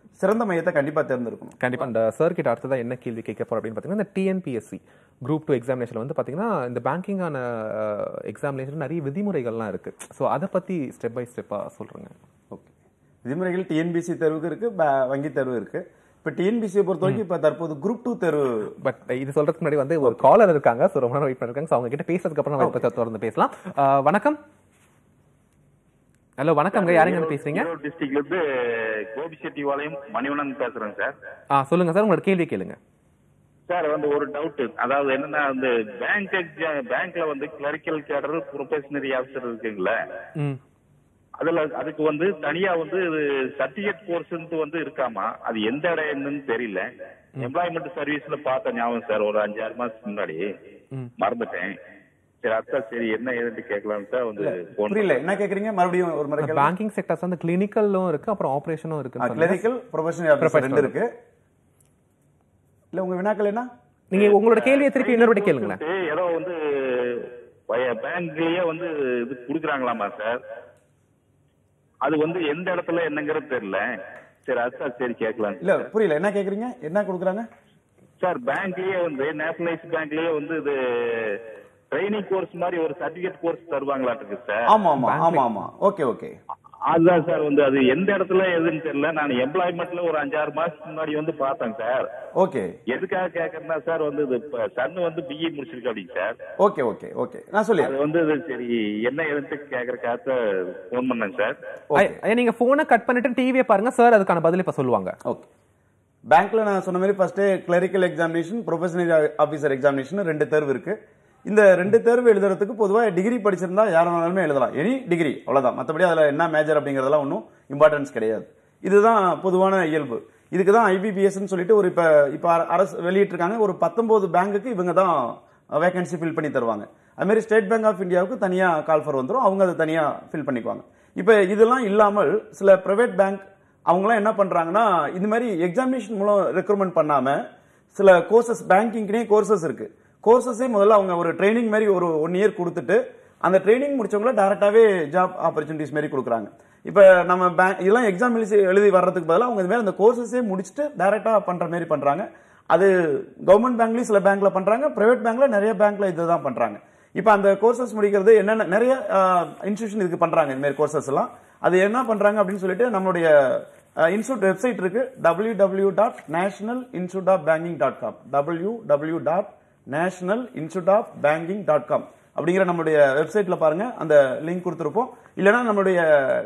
சிறந்த மையத்தை கண்டிப்பா தேர்ந்தெடுக்கணும். கண்டிப்பா இந்த சார் கிட்ட அடுத்ததா என்ன கேள்வி கேட்க போறோம் அப்படின்னு பாத்தீங்கன்னா, இந்த டிஎன்பிஎஸ்சி குரூப் டூ எக்ஸாமினேஷன் வந்து பாத்தீங்கன்னா இந்த பேங்கிங்கான எக்ஸாமினேஷன் நிறைய விதிமுறைகள்லாம் இருக்கு. ஸோ அதை பத்தி ஸ்டெப் பை ஸ்டெப்பா சொல்றேங்க. ஓகே, விதிமுறைகள் டிஎன்பிசி தேர்வுக்கு இருக்கு, வங்கி தேர்வு இருக்கு. இப்ப டிஎன்பிசியை பொறுத்த வரைக்கும் இப்ப தற்போது குரூப் டூ தேர்வு. பட் இது சொல்றதுக்கு முன்னாடி வந்து ஒரு காலர் இருக்காங்க, ஸோ ரொம்ப நேரம் வெயிட் பண்ணிருக்காங்க. ஸோ அவங்க கிட்ட பேசுறதுக்கு அப்புறம் நம்ம பத்தி தொடர்ந்து பேசலாம். வணக்கம். ஹலோ வணக்கம்ங்க, யாருங்க பேசுறீங்க? டிஸ்ட்ரிக்ட்ல இருந்து கோபிச்செட்டிபாளையம் மணிவண்ணன் பேசுறேன் சார். ஆ சொல்லுங்க சார், உங்களோட கேள்வி கேளுங்க. சார் வந்து ஒரு டவுட், அதாவது என்னன்னா வந்து பேங்க் பேங்க்ல வந்து கிளரிக்கல் கேடர் ப்ரொபேஷனரி ஆஃபீஸர் இருக்குங்களா, அதுல அதுக்கு வந்து தனியா வந்து சர்டிபிகேட் கோர்ஸ் வந்து இருக்காமா, அது எந்த இடம் என்னன்னு தெரியல. எம்ப்ளாய்மெண்ட் சர்வீஸ்ல பார்த்த ஞாபகம் சார், ஒரு அஞ்சு ஆறு மாசத்துக்கு முன்னாடி மறந்துட்டேன். சரி அதான் சரி என்ன ஏதுன்னு கேட்கலாம் சார். வந்து புரியல என்ன கேக்குறீங்க, மறுபடியும் ஒரு முறை. பேங்கிங் செக்டர்ஸ் வந்து கிளினிக்கலும் இருக்கு, அப்புறம் ஆபரேஷனும் இருக்கு. கிளினிக்கல் ப்ரொபஷனல் ஆபீசர் ரெண்டு இருக்கு. இல்ல உங்க வினாக்கள் என்ன? நீங்க உங்களோட கேள்வியை திருப்பி இன்னொரு கேளுங்களேன். ஏதோ வந்து பேங்க்லயே வந்து இது குடுக்குறாங்களாமா சார், அது வந்து எந்த இடத்துல என்னங்கிறது தெரியல. சரி அதுதான் சரி கேட்கலாம். இல்ல புரியல என்ன கேக்குறீங்க, என்ன கொடுக்குறாங்க சார்? பேங்க்லயே வந்து நேஷனலைஸ் பேங்க்லயே வந்து இது ட்ரைனிங் கோர்ஸ் மாதிரி ஒரு சர்டிபிகேட் கோர்ஸ் தருவாங்களாட்டுக்கு சார். ஆமா ஆமா ஆமா ஆமா ஓகே ஓகே. அதுதான் சார் வந்து அது எந்த இடத்துல எதுன்னு தெரியல. நான் எம்ப்ளாய்மெண்ட்ல ஒரு அஞ்சாறு மாசத்துக்கு முன்னாடி வந்து பார்த்தேன் சார். ஓகே, எதுக்காக கேக்குறேன்னா சார் வந்து இது சன்னு வந்து பிஇ முடிச்சிருக்கு அப்படிங்க சார். ஓகே ஓகே ஓகே நான் சொல்லி அது வந்து சரி என்ன எதுன்னு கேக்குறதுக்காக போன் பண்ணேன் சார். நீங்க போனை கட் பண்ணிட்டு டிவியை பாருங்க சார், அதுக்கான பதில் இப்ப சொல்லுவாங்க. ஓகே, பேங்க்ல நான் சொன்ன மாதிரி first clerical examination, professional officer examination ரெண்டு தேர்வு இருக்கு. இந்த ரெண்டு தேர்வு எழுதுறதுக்கு பொதுவாக டிகிரி படிச்சிருந்தா யாராலுமே எழுதலாம், எனி டிகிரி அவ்வளவுதான். மற்றபடி அதுல என்ன மேஜர் அப்படிங்கறதெல்லாம் ஒன்றும் இம்பார்ட்டன்ஸ் கிடையாது. இதுதான் பொதுவான இயல்பு. இதுக்கு தான் ஐபிபிஎஸ் சொல்லிட்டு ஒரு இப்ப இப்ப அரசு வெளியிட்டு இருக்காங்க. ஒரு பத்தொன்பது பேங்குக்கு இவங்க தான் வேகன்சி ஃபில் பண்ணி தருவாங்க. அது மாதிரி ஸ்டேட் பேங்க் ஆஃப் இந்தியாவுக்கு தனியா கால்ஃபர் வந்துடும், அவங்க அதை தனியா ஃபில் பண்ணிக்குவாங்க. இப்ப இதெல்லாம் இல்லாமல் சில பிரைவேட் பேங்க் அவங்களாம் என்ன பண்றாங்கன்னா, இந்த மாதிரி எக்ஸாமினேஷன் மூலம் ரெக்ரூட்மெண்ட் பண்ணாம சில கோர்சஸ், பேங்கிங்னே கோர்சஸ் இருக்கு, கோர்சஸே முதல்ல அவங்க ஒரு ட்ரைனிங் மாதிரி ஒரு ஒன் இயர் கொடுத்துட்டு அந்த ட்ரைனிங் முடிச்சவங்கள டைரக்டாவே ஜாப் ஆப்பர்ச்சுனிட்டிஸ் மாதிரி கொடுக்குறாங்க. இப்ப நம்ம பேங்க் இதெல்லாம் எக்ஸாம் எழுதி வர்றதுக்கு பதிலாக அவங்க இது மாதிரி அந்த கோர்சஸே முடிச்சுட்டு டைரக்டா பண்ற மாதிரி பண்றாங்க. அது கவர்மெண்ட் பேங்க்லயும் சில பேங்க்ல பண்றாங்க, பிரைவேட் பேங்க்ல நிறைய பேங்க்ல இதுதான் பண்றாங்க. இப்ப அந்த கோர்சஸ் முடிக்கிறது என்னென்ன நிறைய இன்ஸ்டிடியூஷன் இதுக்கு பண்றாங்க இந்த மாதிரி கோர்சஸ் எல்லாம். அது என்ன பண்றாங்க அப்படின்னு சொல்லிட்டு நம்மளுடைய இன்ஸ்டியூட் வெப்சைட் இருக்கு, W W dot national institute of banking dot com W W dot national institute of banking dot com அப்படிங்கிற நம்மளுடைய வெப்சைட்ல பாருங்க, அந்த லிங்க் கொடுத்துருப்போம். இல்லைன்னா நம்மளுடைய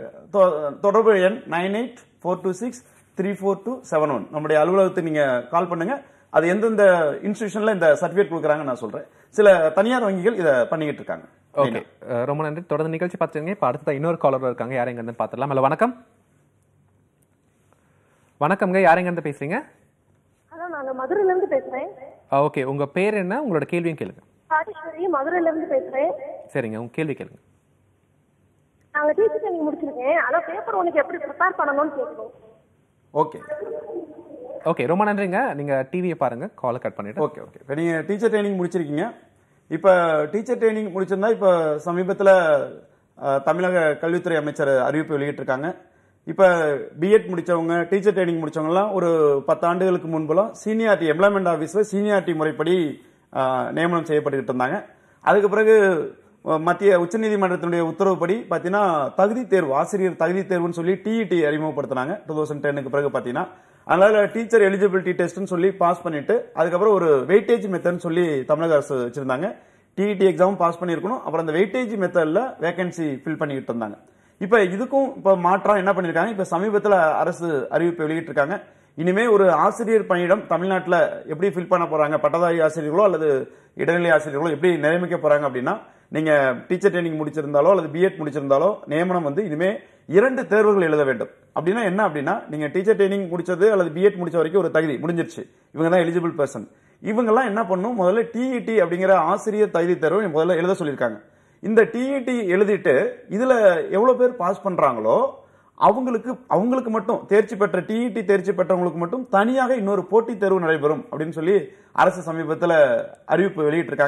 தொடர்பு எண் nine eight four two six three four two seven one நம்மளுடைய அலுவலகத்தை நீங்க கால் பண்ணுங்க. அது எந்தெந்த இன்ஸ்டிடியூஷன்ல இந்த சர்டிபிகேட் கொடுக்குறாங்க நான் சொல்றேன். சில தனியார் வங்கிகள் இதை பண்ணிக்கிட்டு இருக்காங்க. ஓகே, ரொம்ப நன்றி. தொடர்ந்து நிகழ்ச்சி பார்த்துருங்க. இப்ப அடுத்த இன்னொரு காலர் இருக்காங்க, யாரைங்க இருந்து பார்த்துடலாம். ஹலோ வணக்கம். வணக்கம்ங்க, யாரைங்க இருந்து பேசுறீங்க? ஹலோ, நாங்க மதுரையில இருந்து பேசுறேன். ஓகே, உங்க பேர் என்ன, உங்களோட கேள்வியும் கேளுங்க. பாடீஸ்வரி, மதுரையில இருந்து பேசுறேன். சரிங்க, உங்க கேள்வி கேளுங்க. நாங்க டீச்சர் ட்ரைனிங் முடிச்சிருக்கேன், ஆனா பேப்பர் ஒன்னுக்கு எப்படி ப்ரிப்பேர் பண்ணணும்னு கேட்கணும். ஓகே ஓகே, ரொம்ப நன்றிங்க. நீங்க டிவியை பாருங்க, காலை கட் பண்ணிட்டு. ஓகே ஓகே இப்போ நீங்க டீச்சர் ட்ரைனிங் முடிச்சிருக்கீங்க. இப்போ டீச்சர் ட்ரைனிங் முடிச்சிருந்தா இப்போ சமீபத்தில் தமிழக கல்வித்துறை அமைச்சர் அறிவிப்பு வெளியிட்டிருக்காங்க. இப்போ பிஎட் முடிச்சவங்க, டீச்சர் ட்ரைனிங் முடிச்சவங்கலாம் ஒரு பத்து ஆண்டுகளுக்கு முன்பெல்லாம் சீனியாரிட்டி எம்ப்ளாய்மெண்ட் ஆஃபீஸில் சீனியாரிட்டி முறைப்படி நியமனம் செய்யப்பட்டுக்கிட்டு இருந்தாங்க. அதுக்கு பிறகு மத்திய உச்சநீதிமன்றத்தினுடைய உத்தரவுப்படி பார்த்தீங்கன்னா தகுதி தேர்வு, ஆசிரியர் தகுதி தேர்வுன்னு சொல்லி டிஇடி அறிமுகப்படுத்தினாங்க டூ தௌசண்ட் டென்னுக்கு பிறகு பார்த்தீங்கன்னா. அதனால டீச்சர் எலிஜிபிலிட்டி டெஸ்ட்னு சொல்லி பாஸ் பண்ணிட்டு அதுக்கப்புறம் ஒரு வெயிட்டேஜ் மெத்தட்னு சொல்லி தமிழக அரசு வச்சிருந்தாங்க. டிஇடி எக்ஸாம் பாஸ் பண்ணியிருக்கணும், அப்புறம் அந்த வெயிட்டேஜ் மெத்தட்ல வேகன்சி ஃபில் பண்ணிக்கிட்டு இருந்தாங்க. இப்ப இதுக்கும் இப்ப மாற்றம் என்ன பண்ணிருக்காங்க, இப்ப சமீபத்தில் அரசு அறிவிப்பு வெளியிட்டிருக்காங்க. இனிமே ஒரு ஆசிரியர் பணியிடம் தமிழ்நாட்டில் எப்படி ஃபில் பண்ண போறாங்க, பட்டதாரி ஆசிரியர்களோ அல்லது இடைநிலை ஆசிரியர்களோ எப்படி நியமிக்க போறாங்க அப்படின்னா, நீங்க டீச்சர் ட்ரைனிங் முடிச்சிருந்தாலோ அல்லது பிஎட் முடிச்சிருந்தாலோ நியமனம் வந்து இனிமே இரண்டு தேர்வுகள் எழுத வேண்டும். அப்படின்னா என்ன அப்படின்னா, நீங்க டீச்சர் ட்ரைனிங் முடிச்சது அல்லது பிஎட் முடிச்ச வரைக்கும் ஒரு தகுதி முடிஞ்சிருச்சு, இவங்க தான் எலிஜிபிள் பர்சன். இவங்கெல்லாம் என்ன பண்ணும், முதல்ல டிஇடி அப்படிங்கிற ஆசிரியர் தகுதி தேர்வு முதல்ல எழுத சொல்லியிருக்காங்க. இந்த டிஇடி எழுதிட்டு இதுல எவ்வளவு பேர் பாஸ் பண்றாங்களோ அவங்களுக்கு அவங்களுக்கு மட்டும் தேர்ச்சி பெற்ற டிஇடி தேர்ச்சி பெற்றவங்களுக்கு மட்டும் தனியாக இன்னொரு போட்டித் தேர்வு நடைபெறும் அப்படின்னு சொல்லி அரசு சமீபத்தில் அறிவிப்பு வெளியிட்டிருக்காங்க.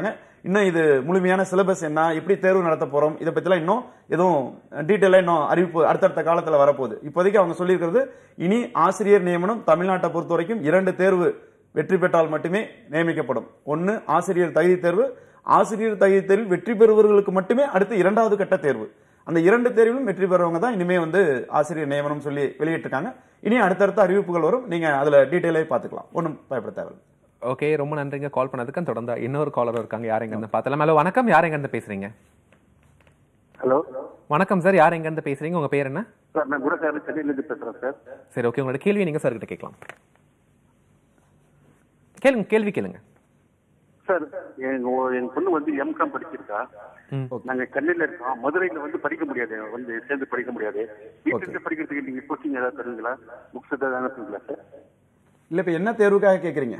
இன்னும் இது முழுமையான சிலபஸ் என்ன, எப்படி தேர்வு நடத்த போறோம், இதை பத்திலாம் இன்னும் எதுவும் டீட்டெயிலா இன்னும் அறிவிப்பு அடுத்தடுத்த காலத்துல வரப்போகுது. இப்போதைக்கு அவங்க சொல்லியிருக்கிறது, இனி ஆசிரியர் நியமனம் தமிழ்நாட்டை பொறுத்த வரைக்கும் இரண்டு தேர்வு வெற்றி பெற்றால் மட்டுமே நியமிக்கப்படும். ஒன்னு ஆசிரியர் தகுதி தேர்வு, ஆசிரியர் தகுதி தேர்வில் வெற்றி பெறுபவர்களுக்கு மட்டுமே அடுத்து இரண்டாவது கட்ட தேர்வு. அந்த இரண்டு தேர்விலும் வெற்றி பெறவங்க தான் இனிமே வந்து ஆசிரியர் நியமனம் சொல்லி வெளியிட்டிருக்காங்க. இனி அடுத்தடுத்த அறிவிப்புகள் வரும், நீங்க அதுல டீட்டெயிலாக பாத்துக்கலாம், ஒன்றும் பயப்பட தேவை. ஓகே, ரொம்ப நன்றிங்க கால் பண்ணதுக்கு. தொடர்ந்து இன்னொரு காலர் இருக்காங்க, யார் எங்க இருந்து பார்த்தலாம். ஹலோ வணக்கம், யார் எங்க இருந்து பேசுறீங்க? ஹலோ வணக்கம் சார், யார் எங்க இருந்து பேசுறீங்க, உங்க பேர் என்ன? சார் நான் குணசாமி சென்னையில இருந்து பேசுறேன் சார். சரி, ஓகே, உங்களோட கேள்வி நீங்க சார் கிட்ட கேட்கலாம். கேளுங்க, கேள்வி கேளுங்க சார். எங்க எங்க பொண்ணு வந்து எம்காம் படிச்சிருக்கா. நாங்க சென்னையில இருக்கோம், மதுரையில வந்து படிக்க முடியாது, வந்து சேர்ந்து படிக்க முடியாது. வீட்டுல படிக்கிறதுக்கு நீங்க கோச்சிங் ஏதாவது தருவீங்களா, புக்ஸ் ஏதாவது அனுப்புவீங்களா சார்? இல்ல, இப்ப என்ன தேர்வுக்காக கேக்குறீங்க?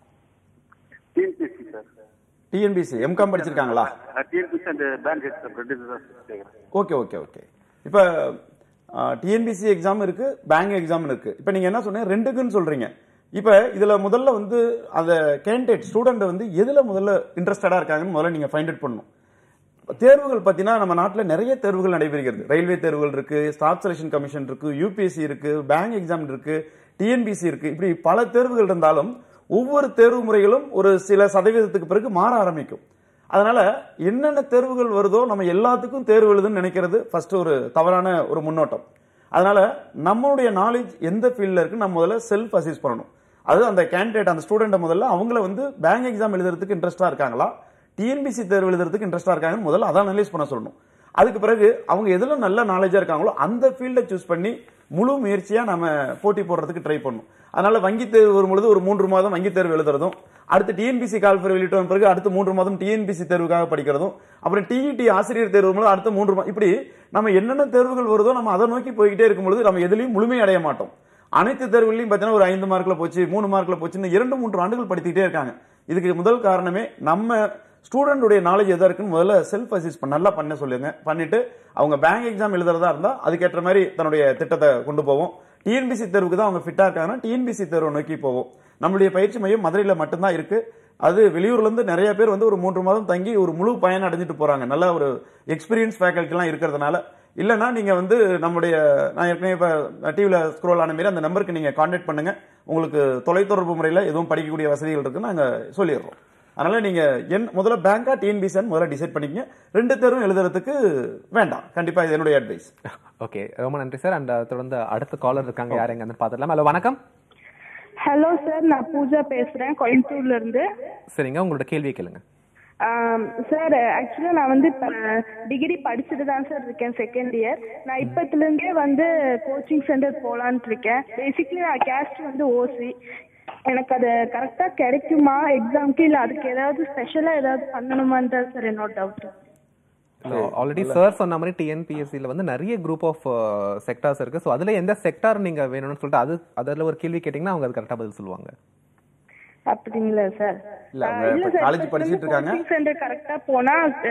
TNPSC sir. டிஎன்பிஎஸ்சி எம்காம் படிச்சிருக்காங்களா? டிஎன்பிஎஸ்சி அண்ட் பேங்க் எக்ஸாம் ரெண்டு தான் கேக்குறேன். Okay okay okay. இப்ப டிஎன்பிஎஸ்சி எக்ஸாம் இருக்கு, பேங்க் எக்ஸாம் இருக்கு. இப்ப நீங்க என்ன சொன்னீங்க, ரெண்டுக்குன்னு சொல்றீங்க. இப்ப இதுல முதல்ல வந்து அந்த கேண்டிடேட் ஸ்டூடெண்ட் வந்து எதுல முதல்ல இன்ட்ரெஸ்டடா இருக்காங்கன்னு முதல்ல நீங்க ஃபைண்ட் அவுட் பண்ணணும். தேர்வுகள் பார்த்தீங்கன்னா நம்ம நாட்டில் நிறைய தேர்வுகள் நடைபெறுகிறது. ரயில்வே தேர்வுகள் இருக்கு, ஸ்டாஃப் செலக்ஷன் கமிஷன் இருக்கு, யூபிஎஸ்சி இருக்கு, பேங்க் எக்ஸாம் இருக்கு, டிஎன்பிஎஸ்சி இருக்கு. இப்படி பல தேர்வுகள் இருந்தாலும் ஒவ்வொரு தேர்வு முறைகளும் ஒரு சில சதவீதத்துக்கு பிறகு மாற ஆரம்பிக்கும். அதனால என்னென்ன தேர்வுகள் வருதோ நம்ம எல்லாத்துக்கும் தேர்வு எழுதுன்னு நினைக்கிறது ஃபர்ஸ்ட் ஒரு தவறான ஒரு முன்னோட்டம். அதனால நம்மளுடைய நாலேஜ் எந்த ஃபீல்ட்ல இருக்கு நம்ம முதல்ல செல்ஃப் அசஸ் பண்ணணும். அது அந்த கேண்டிடேட் அந்த ஸ்டூடெண்ட் முதல்ல அவங்கள வந்து பேங்க் எக்ஸாம் எழுதுறதுக்கு இன்ட்ரெஸ்டா இருக்காங்களா, டிஎன்பிஎஸ்சி தேர்வு எழுதுறதுக்கு இன்ட்ரெஸ்டா இருக்காங்கன்னு முதல்ல அதான் அனலைஸ் பண்ண சொல்லணும். அதுக்கு பிறகு அவங்க எதுல நல்ல நாலேஜா இருக்காங்களோ அந்த ஃபீல்டை சூஸ் பண்ணி முழு முயற்சியா நம்ம போட்டி போடுறதுக்கு ட்ரை பண்ணணும். அதனால வங்கி தேர்வு வரும்பொழுது ஒரு மூன்று மாதம் வங்கி தேர்வு எழுதுறதும், அடுத்து டிஎன்பிஎஸ்சி கால்ஃபர் வெளியிட்ட பிறகு அடுத்து மூன்று மாதம் டிஎன்பிஎஸ்சி தேர்வுக்காக படிக்கிறதும், அப்புறம் டிஇடி ஆசிரியர் தேர்வு அடுத்த மூன்று மாதம், இப்படி நம்ம என்னென்ன தேர்வுகள் வருதோ நம்ம அதை நோக்கி போய்கிட்டே இருக்கும்பொழுது நம்ம எதுலையும் முழுமை அடைய மாட்டோம். அனைத்து தேர்வுகளையும் பார்த்தீங்கன்னா ஒரு ஐந்து மார்க்ல போச்சு, மூணு மார்க்ல போச்சுன்னு இரண்டு மூன்று ஆண்டுகள் படித்துக்கிட்டே இருக்காங்க. இதுக்கு முதல் காரணமே நம்ம ஸ்டூடெண்டுடைய நாலேஜ் எதா இருக்குன்னு முதல்ல செல்ஃப் அசஸ் நல்லா பண்ண சொல்லுங்க. பண்ணிட்டு அவங்க பேங்க் எக்ஸாம் எழுதுறதா இருந்தா அதுக்கேற்ற மாதிரி தன்னுடைய திட்டத்தை கொண்டு போவோம். டிஎன்பிஎஸ்சி தேர்வுக்கு தான் அவங்க ஃபிட்டா இருக்காங்கன்னா டிஎன்பிஎஸ்சி தேர்வை நோக்கி போவோம். நம்மளுடைய பயிற்சி மையம் மதுரையில மட்டும்தான் இருக்கு. அது வெளியூர்ல இருந்து நிறைய பேர் வந்து ஒரு மூன்று மாதம் தங்கி ஒரு முழு பயன் அடைஞ்சிட்டு போறாங்க. நல்ல ஒரு எக்ஸ்பீரியன்ஸ் ஃபேக்கல்டி எல்லாம் இருக்கிறதுனால. இல்லைன்னா நீங்க வந்து நம்முடைய நான் ஏற்கனவே இப்ப டிவில ஸ்க்ரோல் ஆன மாதிரி அந்த நம்பருக்கு நீங்க கான்டாக்ட் பண்ணுங்க. உங்களுக்கு தொலைத்தொடர்பு முறையில எதுவும் படிக்கக்கூடிய வசதிகள் இருக்குன்னு நாங்க சொல்லிடுறோம். அதனால நீங்க என் முதல்ல பேங்கா டிஎன்பிஎஸ்சி முதல்ல டிசைட் பண்ணிக்கங்க. ரெண்டு தேர்வும் எழுதுறதுக்கு வேண்டாம், கண்டிப்பா இது என்னுடைய அட்வைஸ். ஓகே, ரொம்ப நன்றி சார். அண்ட் தொடர்ந்து அடுத்த காலர் இருக்காங்க, யார் எங்க வந்து பாத்துடலாம். ஹலோ வணக்கம். ஹலோ சார், நான் பூஜா பேசுறேன் கோயம்புத்தூர்ல இருந்து. சரிங்க, உங்களோட கேள்வியை கேளுங்க. சார் ஆக்சுவலா நான் வந்து இப்போ டிகிரி படிச்சுட்டு தான் சார் இருக்கேன், செகண்ட் இயர். நான் இப்பத்துல இருந்தே வந்து கோச்சிங் சென்டர் போலான்ட்டு இருக்கேன். பேசிக்கலி நான் கேஸ்ட் வந்து ஓசி. எனக்கு அது கரெக்டா கிடைக்குமா எக்ஸாம்க்கு, இல்ல அதுக்கு ஏதாவது ஸ்பெஷலா ஏதாவது பண்ணணுமான்னு தான் சார் என்னோட டவுட். ஆல்ரெடி சார் சொன்ன மாதிரி டிஎன்பிஎஸ்சில வந்து நிறைய குரூப் ஆஃப் செக்டார்ஸ் இருக்கு. ஸோ அதுல எந்த செக்டார் நீங்க வேணும்னு சொல்லிட்டு அது அதில் ஒரு கேள்வி கேட்டீங்கன்னா அவங்க அது கரெக்டா பதில் சொல்லுவாங்க. அப்படிங்களா சார்? இல்ல காலேஜ் படிச்சிட்டு இருக்காங்க, சென்டர் கரெக்டா போனா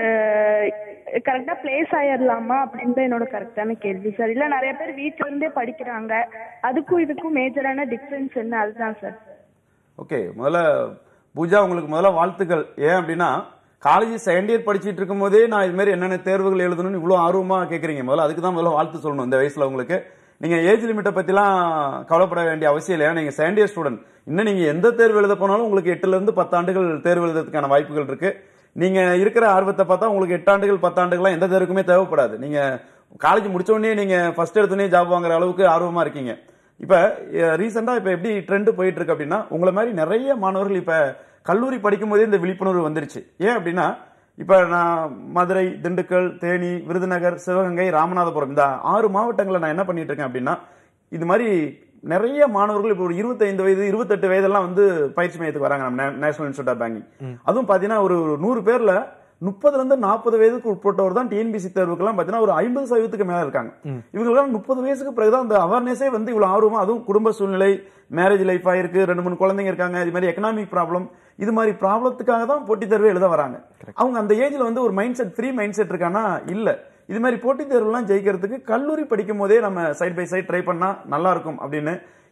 கரெக்டா பிளேஸ் ஆயிரலாமா அப்படின்னு என்னோட கரெக்டான கேள்வி சார். இல்ல நிறைய பேர் வீட்ல இருந்தே படிக்கிறாங்க, அதுக்கும் இதுக்கும் மேஜரான டிஃபரன்ஸ் என்ன, அதுதான் சார். ஓகே, முதல்ல பூஜா உங்களுக்கு முதல்ல வாழ்த்துக்கள். ஏன் அப்படின்னா காலேஜ் செகண்ட் இயர் படிச்சுட்டு இருக்கும் போதே நான் இது மாதிரி என்னென்ன தேர்வுகள் எழுதணும்னு இவ்வளவு ஆர்வமா கேட்கறீங்க. முதல்ல அதுக்கு தான் முதல்ல வாழ்த்து சொல்லணும். இந்த வயசுல உங்களுக்கு நீங்க ஏஜ் லிமிட்டை பத்திலாம் கவலைப்பட வேண்டிய அவசியம் இல்லை. நீங்க செகண்ட் இயர் ஸ்டூடெண்ட். இன்னும் நீங்க எந்த தேர்வு எழுத போனாலும் உங்களுக்கு எட்டுல இருந்து பத்தாண்டுகள் தேர்வு எழுதுறதுக்கான வாய்ப்புகள் இருக்கு. நீங்க இருக்கிற ஆர்வத்தை பார்த்தா உங்களுக்கு எட்டாண்டுகள் பத்தாண்டுகள்லாம் எந்த தேர்வுக்குமே தேவைப்படாது. நீங்க காலேஜ் முடிச்ச உடனே நீங்க ஃபர்ஸ்ட் எடுத்தோடனே ஜாப் வாங்குற அளவுக்கு ஆர்வமா இருக்கீங்க. இப்ப ரீசெண்டா இப்ப எப்படி ட்ரெண்ட் போயிட்டு இருக்கு அப்படின்னா உங்களை மாதிரி நிறைய மாணவர்கள் இப்ப கல்லூரி படிக்கும் போதே இந்த விழிப்புணர்வு வந்துருச்சு. ஏன் அப்படின்னா இப்ப நான் மதுரை, திண்டுக்கல், தேனி, விருதுநகர், சிவகங்கை, ராமநாதபுரம் இந்த ஆறு மாவட்டங்களை நான் என்ன பண்ணிட்டு இருக்கேன் அப்படின்னா இது மாதிரி நிறைய மாணவர்கள் இப்போ ஒரு இருபத்தைந்து வயது இருபத்தெட்டு வயதெல்லாம் வந்து பயிற்சி மையத்துக்கு வராங்க நம்ம நேஷனல் இன்ஸ்டியூட் ஆஃப் பேங்கிங். அதுவும் பாத்தீங்கன்னா ஒரு நூறு பேர்ல முப்பதுல இருந்து நாற்பது வயதுக்கு உட்பட்டவர் தான் டிஎன்பிஎஸ்சி தேர்வுக்கெல்லாம் பாத்தீங்கன்னா ஒரு ஐம்பது சதவீதத்துக்கு மேல இருக்காங்க. இவங்களுக்கு முப்பது வயசுக்கு பிறகுதான் அந்த அவேர்னஸே வந்து இவ்வளவு ஆர்வமா, அதுவும் குடும்ப சூழ்நிலை, மேரேஜ் லைஃப் ஆயிருக்கு, ரெண்டு மூணு குழந்தைங்க இருக்காங்க, இது மாதிரி எக்கனாமிக் ப்ராப்ளம், இது மாதிரி ப்ராப்ளத்துக்காக தான் போட்டித் தேர்வு எழுத வராங்க. அவங்க அந்த ஏஜ்ல வந்து ஒரு mind set free mind set இருக்கானா இல்ல. இது மாதிரி போட்டித் தேர்வுலாம் ஜெயிக்கிறதுக்கு கல்லூரி படிக்கும் போதே நம்ம சைட் பை சைட் ட்ரை பண்ணா நல்லா இருக்கும் அப்படின்னு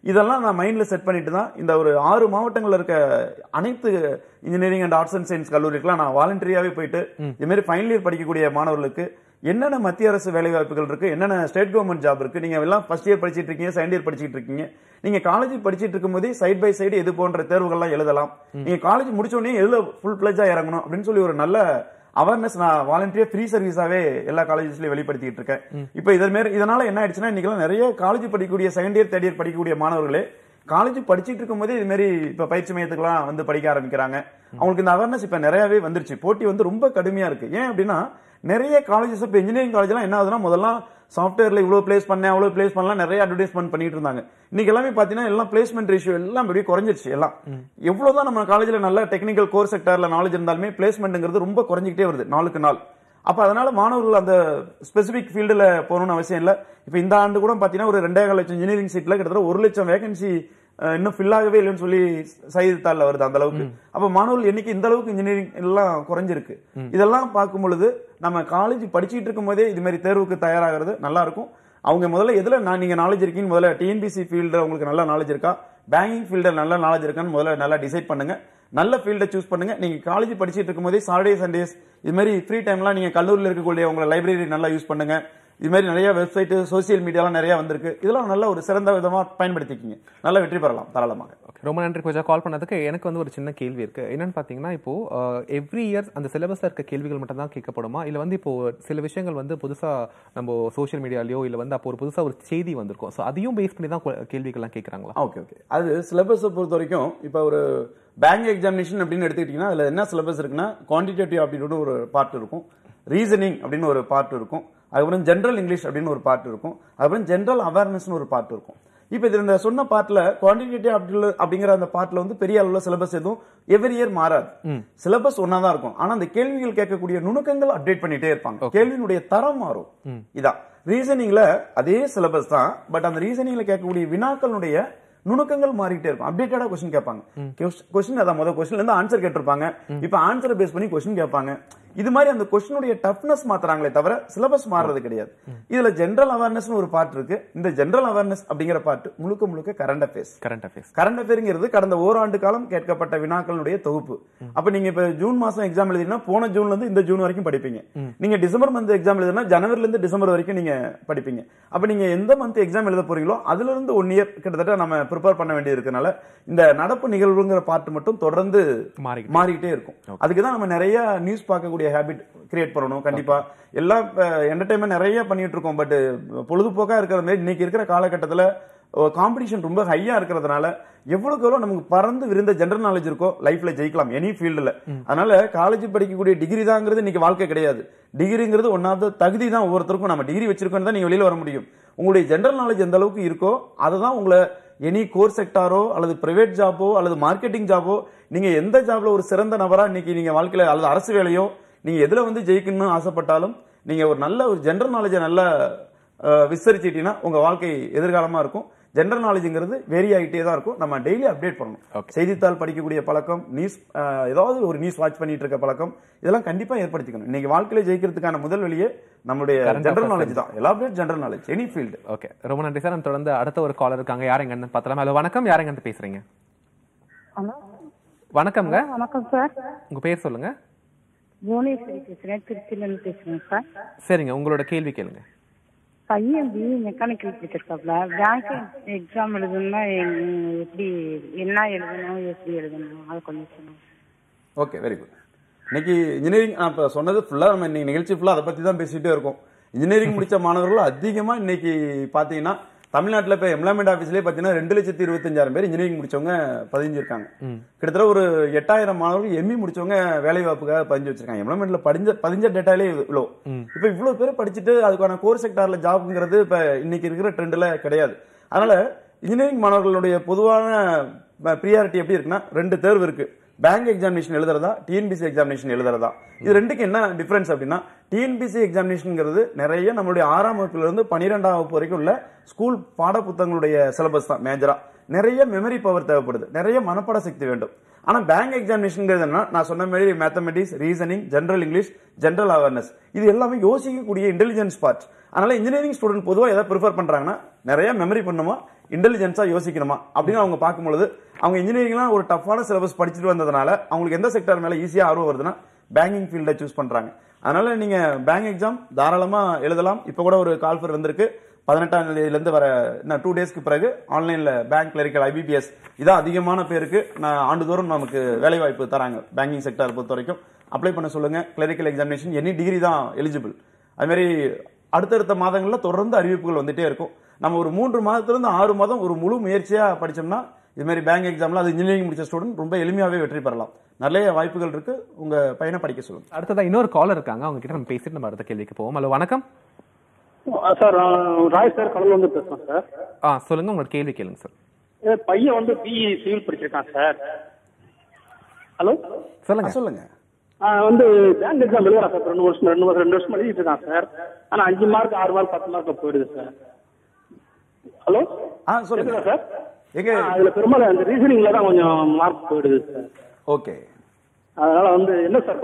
இதெல்லாம் நான் மைண்ட்ல செட் பண்ணிட்டு தான் இந்த ஒரு ஆறு மாவட்டங்கள்ல இருக்க அனைத்து engineering and arts and science கல்லூரிக்கெல்லாம் நான் வாலண்டரியாவே போயிட்டு இது மாதிரி ஃபைனல் இயர் படிக்கக்கூடிய மாணவர்களுக்கு என்னென்ன மத்திய அரசு வேலை வாய்ப்புகள் இருக்கு, என்னென்ன ஸ்டேட் கவர்மெண்ட் ஜாப் இருக்கு, நீங்க எல்லாம் ஃபர்ஸ்ட் இயர் படிச்சிட்டு இருக்கீங்க, செகண்ட் இயர் படிச்சிட்டு இருக்கீங்க, நீங்க காலேஜ் படிச்சிட்டு இருக்கும் போதே சைட் பை சைடு எது போன்ற தேர்வுகள்லாம் எழுதலாம், நீங்க காலேஜ் முடிச்ச உடனே எதுல ஃபுல் பிளட்ஜா இறங்கணும் அப்படின்னு சொல்லி ஒரு நல்ல அவேர்னஸ் நான் வாலண்டியர் ஃப்ரீ சர்வீஸாவே எல்லா காலேஜஸ்லயும் வெளிப்படுத்திட்டு இருக்கேன். இப்ப இதன் மேல இதனால என்ன ஆயிடுச்சுன்னா இன்னைக்கு நிறைய காலேஜ் படிக்கக்கூடிய செகண்ட் இயர் தேர்ட் இயர் படிக்கக்கூடிய மாணவர்களே காலேஜ் படிச்சிட்டு இருக்கும் போதே இது மாதிரி இப்ப பயிற்சி மையத்துக்குலாம் வந்து படிக்க ஆரம்பிக்கிறாங்க. அவங்களுக்கு இந்த அவேர்னஸ் இப்ப நிறையவே வந்துருச்சு. போட்டி வந்து ரொம்ப கடுமையா இருக்கு. ஏன் அப்படின்னா நிறைய காலேஜஸ் இப்ப இன்ஜினியரிங் காலேஜ் எல்லாம் என்ன ஆகுதுன்னா முதல்ல சாஃப்ட்வேர்ல இவ்வளவு பிளேஸ் பண்ண அவ்வளவு பிளேஸ் பண்ணலாம் நிறைய அட்வர்டைஸ்மெண்ட் பண்ணிட்டு இருந்தாங்க. இன்னைக்கு எல்லாமே பாத்தீங்கன்னா எல்லாம் பிளேஸ்மெண்ட் ரேஷியோ எல்லாம் அப்படியே குறைஞ்சிருச்சு. எல்லாம் எவ்வளவுதான் நம்ம காலேஜ்ல நல்ல டெக்னிக்கல் கோர் செக்டர்ல நாலேஜ் இருந்தாலுமே பிளேஸ்மெண்ட்ங்கிறது ரொம்ப குறைஞ்சிக்கிட்டே வருது நாளுக்கு நாள். அப்ப அதனால மாணவர்கள் அந்த ஸ்பெசிபிக் ஃபீல்டுல போகணும்னு அவசியம் இல்ல. இப்ப இந்த ஆண்டு கூட பாத்தீங்கன்னா ஒரு ரெண்டாயிரம் லட்சம் இன்ஜினியரிங் சீட்ல கிட்டத்தட்ட ஒரு லட்சம் வேகன்சி இன்னும் ஃபில் ஆகவே இல்லைன்னு சொல்லி செய்தித்தாள்ல வருது அந்த அளவுக்கு. அப்ப மாணவர்கள் எண்ணிக்கை இந்த அளவுக்கு இன்ஜினியரிங் எல்லாம் குறைஞ்சிருக்கு. இதெல்லாம் பார்க்கும் பொழுது நம்ம காலேஜ் படிச்சுட்டு இருக்கும் போதே இது மாதிரி தேர்வுக்கு தயாராகிறது நல்லா இருக்கும். அவங்க முதல்ல எதுல நான் நீங்க நாலேஜ் இருக்கீங்க, முதல்ல டிஎன்பிசி ஃபீல்டு உங்களுக்கு நல்ல நாலேஜ் இருக்கா, பேங்கிங் ஃபீல்டு நல்ல நாலேஜ் இருக்கான்னு முதல்ல நல்லா டிசைட் பண்ணுங்க. நல்ல ஃபீல்டை சூஸ் பண்ணுங்க. நீங்க காலேஜ் படிச்சுட்டு இருக்கும் போதே சாட்டர்டே சண்டேஸ் இது மாதிரி ஃப்ரீ டைம்லாம் நீங்க கல்லூரியில் இருக்கக்கூடிய உங்க லைப்ரரி நல்லா யூஸ் பண்ணுங்க. இது மாதிரி நிறைய வெப்சைட் சோசியல் மீடியாலாம் நிறைய வந்திருக்கு. இதெல்லாம் நல்ல ஒரு சிறந்த விதமா பயன்படுத்திக்கிங்க, நல்ல வெற்றி பெறலாம் தாராளமாக. ரொம்ப நன்றி கொஞ்சம் கால் பண்ணதுக்கு. எனக்கு வந்து ஒரு சின்ன கேள்வி இருக்கு. என்னன்னு பாத்தீங்கன்னா இப்போ எவ்ரி இயர் அந்த சிலபஸ்ல இருக்க கேள்விகள் மட்டும் தான் கேட்கப்படுமா, இல்ல வந்து இப்போ சில விஷயங்கள் வந்து புதுசா நம்ம சோசியல் மீடியாலயோ இல்ல வந்து அப்போ ஒரு புதுசா ஒரு செய்தி வந்திருக்கும், ஸோ அதையும் பேஸ் பண்ணி தான் கேள்விகள்லாம் கேட்கறாங்களா? ஓகே ஓகே அது சிலபஸை பொறுத்த வரைக்கும் இப்போ ஒரு பேங்க் எக்ஸாமினேஷன் அப்படின்னு எடுத்துக்கிட்டீங்கன்னா அதுல என்ன சிலபஸ் இருக்குன்னா குவான்டிடேட்டிவ் அப்படின்னு ஒரு பார்ட் இருக்கும், ரீசனிங் அப்படின்னு ஒரு பார்ட் இருக்கும், அதுக்கப்புறம் ஜென்ரல் இங்கிலீஷ் அப்படின்னு ஒரு பார்ட் இருக்கும், அதுக்கப்புறம் ஜென்ரல் அவேர்னஸ் ஒரு பார்ட் இருக்கும். இப்ப இது இந்த சொன்ன பார்ட்ல குவான்டிடேட்டிவ் அப்படிங்கிற அந்த பார்ட்ல வந்து பெரிய அளவுல சிலபஸ் எதுவும் எவ்ரி இயர் மாறாது. சிலபஸ் ஒன்னாதான் இருக்கும். ஆனா அந்த கேள்விகள் கேட்கக்கூடிய நுணுக்கங்கள் அப்டேட் பண்ணிட்டே இருப்பாங்க. கேள்வியினுடைய தரம் மாறும். இதான் ரீசனிங்ல அதே சிலபஸ் தான், பட் அந்த ரீசனிங்ல கேட்கக்கூடிய வினாக்களுடைய நுணுக்கங்கள் மாறிட்டே இருக்கும். அப்டேட்டடா கொஸ்டின் கேட்பாங்க. கொஸ்டின் அதான் முதல் கொஸ்டின்ல இருந்து ஆன்சர் கேட்டிருப்பாங்க, இப்ப ஆன்சரை பேஸ் பண்ணி கொஸ்டின் கேட்பாங்க. இது மாதிரி அந்த கொஸ்டினுடைய டஃப்னஸ் மாத்துறாங்களே தவிர சிலபஸ் மாறுறது கிடையாது. இதுல ஜெனரல் அவேர்னஸ் ஒரு பார்ட் இருக்கு. இந்த ஜெனரல் அவேர்னஸ் அப்படிங்கிற பார்ட் முழுக்க முழுக்க current affairs. Current affairs current அஃபேர்ங்கிறது கடந்த ஓராண்டு காலம் கேட்கப்பட்ட வினாக்களுடைய தொகுப்பு. அப்ப நீங்க இப்ப ஜூன் மாசம் எக்ஸாம் எழுதினா போன ஜூன்ல இருந்து இந்த ஜூன் வரைக்கும் படிப்பீங்க. நீங்க டிசம்பர் மந்த் எக்ஸாம் எழுதினா ஜனவரில இருந்து டிசம்பர் வரைக்கும் நீங்க படிப்பீங்க. அப்ப நீங்க எந்த மந்த் எக்ஸாம் எழுத போறீங்களோ அதுல இருந்து ஒன் இயர் கிட்டத்தட்ட நம்ம ப்ரிப்பேர் பண்ண வேண்டியது இருக்கனால இந்த நடப்பு நிகழ்வுங்கிற பார்ட் மட்டும் தொடர்ந்து மாறிக்கிட்டே இருக்கும். அதுக்குதான் நம்ம நிறைய நியூஸ் பார்க்கக்கூடிய ஹேபிட் கிரியேட் பண்ணணும். கண்டிப்பா எல்லாம் என்டர்டைன்மெண்ட் நிறைய பண்ணிட்டு இருக்கோம். பட் பொழுதுபோக்கா இருக்கிற மாதிரி இன்னைக்கு இருக்கிற காலகட்டத்தில் காம்படிஷன் ரொம்ப ஹையா இருக்கிறதுனால எவ்வளவுக்கு எவ்வளவு நமக்கு பறந்து விருந்த ஜெனரல் நாலேஜ் இருக்கோ லைஃப்ல ஜெயிக்கலாம் எனி ஃபீல்டுல. அதனால காலேஜ் படிக்கக்கூடிய டிகிரி தாங்கிறது இன்னைக்கு வாழ்க்கை கிடையாது. டிகிரிங்கிறது ஒன்னாவது தகுதி தான். ஒவ்வொருத்தருக்கும் நம்ம டிகிரி வச்சிருக்கோம் தான் நீங்க வெளியில வர முடியும். உங்களுடைய ஜெனரல் நாலேஜ் எந்த அளவுக்கு இருக்கோ அதுதான் உங்களை எனி கோர் செக்டாரோ அல்லது பிரைவேட் ஜாபோ அல்லது மார்க்கெட்டிங் ஜாபோ நீங்க எந்த ஜாப்ல ஒரு சிறந்த நபரா இன்னைக்கு நீங்க வாழ்க்கையில அல்லது அரசு வேலையோ நீங்க எதுல வந்து ஜெயிக்கணும்னு ஆசைப்பட்டாலும் நீங்க ஒரு நல்ல ஒரு ஜெனரல் நாலேஜை நல்லா விசாரிச்சிட்டீங்கன்னா உங்க வாழ்க்கை எதிர்காலமா இருக்கும். ஜெனரல் நாலேஜ்ங்கிறது வேரி ஆகிட்டே தான் இருக்கும். நம்ம டெய்லி அப்டேட் பண்ணணும். செய்தித்தாள் படிக்கக்கூடிய பழக்கம், நியூஸ் ஏதாவது ஒரு நியூஸ் வாட்ச் பண்ணிட்டு இருக்க பழக்கம், இதெல்லாம் கண்டிப்பா ஏற்படுத்திக்கணும். இன்னைக்கு வாழ்க்கையில ஜெயிக்கிறதுக்கான முதல் வழியே நம்மளுடைய ஜெனரல் நாலேஜ் தான். Elaborate general knowledge any field. Okay, ரொம்ப நன்றி சார். நம்ம தொடர்ந்து அடுத்த ஒரு காலர் இருக்காங்க. யாருங்க இருந்து பார்த்தலாம். ஹலோ வணக்கம், யாருங்க இருந்து பேசுறீங்க? வணக்கம்ங்க. வணக்கம் சார். உங்க பேர் சொல்லுங்க. புவனேஸ்வரி பேசுறேன், திருச்சியில இருந்து பேசுறேன் சார். சரிங்க, உங்களோட கேள்வி கேளுங்க. பையன் பி மெக்கானிக்கல் படிச்சிருக்காப்ல, பேங்க் எக்ஸாம் எழுதணும்னா எப்படி என்ன எழுதணும் எப்படி எழுதணும் அதை கொஞ்சம் சொல்லுங்க. Okay, very good. இன்னைக்கு இன்ஜினியரிங் இப்போ சொன்னது ஃபுல்லா நம்ம இன்னைக்கு நிகழ்ச்சி ஃபுல்லா அதை பத்தி தான் பேசிட்டே இருக்கோம். இன்ஜினியரிங் முடிச்ச மாணவர்கள் அதிகமா இன்னைக்கு பாத்தீங்கன்னா தமிழ்நாட்டில் இப்போ எம்ப்ளாய்மெண்ட் ஆஃபீஸ்லேயே பார்த்தீங்கன்னா ரெண்டு லட்சத்தி இருபத்தஞ்சாயிரம் பேர் இன்ஜினியரிங் முடிச்சவங்க பதிஞ்சு இருக்காங்க. கிட்டத்தட்ட ஒரு எட்டாயிரம் மாணவர்கள் எம்இ முடிச்சவங்க வேலை வாய்ப்புக்காக பதிஞ்சு வச்சிருக்காங்க. எம்ப்ளாய்மெண்ட்ல படிஞ்ச பதிஞ்ச டேட்டாலே இவ்வளோ. இப்போ இவ்வளோ பேர் படிச்சுட்டு அதுக்கான கோர் செக்டார்ல ஜாப்ங்கிறது இப்போ இன்னைக்கு இருக்கிற ட்ரெண்ட்ல கிடையாது. அதனால இன்ஜினியரிங் மாணவர்களுடைய பொதுவான ப்ரியாரிட்டி எப்படி இருக்குன்னா ரெண்டு தேர்வு இருக்கு. பேங்க் எக்ஸாமினேஷன் எழுதுறதா, டிஎன்பிசி எக்ஸாமினேஷன் எழுதுறதா. இது ரெண்டுக்கு என்ன டிஃபரன்ஸ் அப்படின்னா டிஎன்பிசி எக்ஸாமினேஷன்ங்கிறது நிறைய நம்மளுடைய ஆறாம் வகுப்புல இருந்து பன்னிரெண்டாம் வகுப்பு வரைக்கும் உள்ள ஸ்கூல் பாட புத்தகங்களுடைய சிலபஸ் தான் மேஜரா. நிறைய மெமரி பவர் தேவைப்படுது, நிறைய மனப்பாட சக்தி வேண்டும். ஆனா பேங்க் எக்ஸாமினேஷன் நான் சொன்ன மாதிரி mathematics, reasoning, general English, general awareness இது எல்லாமே யோசிக்கக்கூடிய இன்டெலிஜென்ஸ் பார்ட். அதனால இன்ஜினியரிங் ஸ்டூடெண்ட் பொதுவாக எதை ப்ரிஃபர் பண்றாங்கன்னா நிறைய மெமரி பண்ணுமா இன்டெலிஜென்ஸா யோசிக்கணுமா அப்படின்னு அவங்க பார்க்கும்பொழுது அவங்க இன்ஜினியரிங்லாம் ஒரு டஃப்பான சிலபஸ் படிச்சுட்டு வந்ததுனால அவங்களுக்கு எந்த செக்டர் மேல ஈஸியா ஆர்வம் வருதுன்னா பேங்கிங் ஃபீல்டை சூஸ் பண்றாங்க. அதனால நீங்க பேங்க் எக்ஸாம் தாராளமா எழுதலாம். இப்ப கூட ஒரு கால்ஃபர் வந்திருக்கு, பதினெட்டாம் தேதியில இருந்து வர டூ டேஸ்க்கு பிறகு ஆன்லைன்ல பேங்க் கிளரிக்கல் ஐபிபிஎஸ் இதான் அதிகமான பேருக்கு நான் ஆண்டுதோறும் நமக்கு வேலை வாய்ப்பு தராங்க. பேங்கிங் செக்டர் பொறுத்த வரைக்கும் அப்ளை பண்ண சொல்லுங்க. கிளரிக்கல் எக்ஸாமினேஷன் எனி டிகிரி தான் எலிஜிபிள். அது மாதிரி அடுத்தடுத்த மாதங்கள்ல தொடர்ந்து அறிவிப்புகள் வந்துட்டே இருக்கும். நம்ம ஒரு மூன்று மாதத்துல இருந்து ஆறு மாதம் ஒரு முழு முயற்சியா படிச்சோம்னா இது மாதிரி பேங்க் எக்ஸாம்ல அது இன்ஜினியரிங் முடிச்ச ஸ்டூடெண்ட் ரொம்ப எளிமையாவே வெற்றி பெறலாம். நிறைய வாய்ப்புகள் இருக்கு. உங்க பையனை படிக்க சொல்லுங்க. அடுத்ததா இன்னொரு காலர் இருக்காங்க, அவங்க கிட்ட நம்ம பேசிட்டு நம்ம அடுத்த கேள்விக்கு போவோம். ஹலோ, வணக்கம் சார். ராய் சார், கடலூர்ல இருந்து பேசுறேன் சார். ஆ சொல்லுங்க, உங்களோட கேள்வி கேளுங்க சார். பையன் வந்து பிஇ சிவில் படிச்சிருக்கான் சார். ஹலோ, சொல்லுங்க சொல்லுங்க. வந்து பேங்க் எக்ஸாம் எழுதுறான் சார். ரெண்டு வருஷம் ரெண்டு வருஷம் ரெண்டு வருஷம் எழுதிட்டு இருக்கான் சார். ஆனா அஞ்சு மார்க் ஆறு மார்க் பத்து மார்க் போயிடுது சார். ஹலோ, ஆ சொல்லுங்க சார். எங்க அதுல பெரும்பாலும் அந்த ரீசனிங்ல தான் கொஞ்சம் மார்க் போயிடுது சார். ஓகே, அதனால வந்து என்ன சார்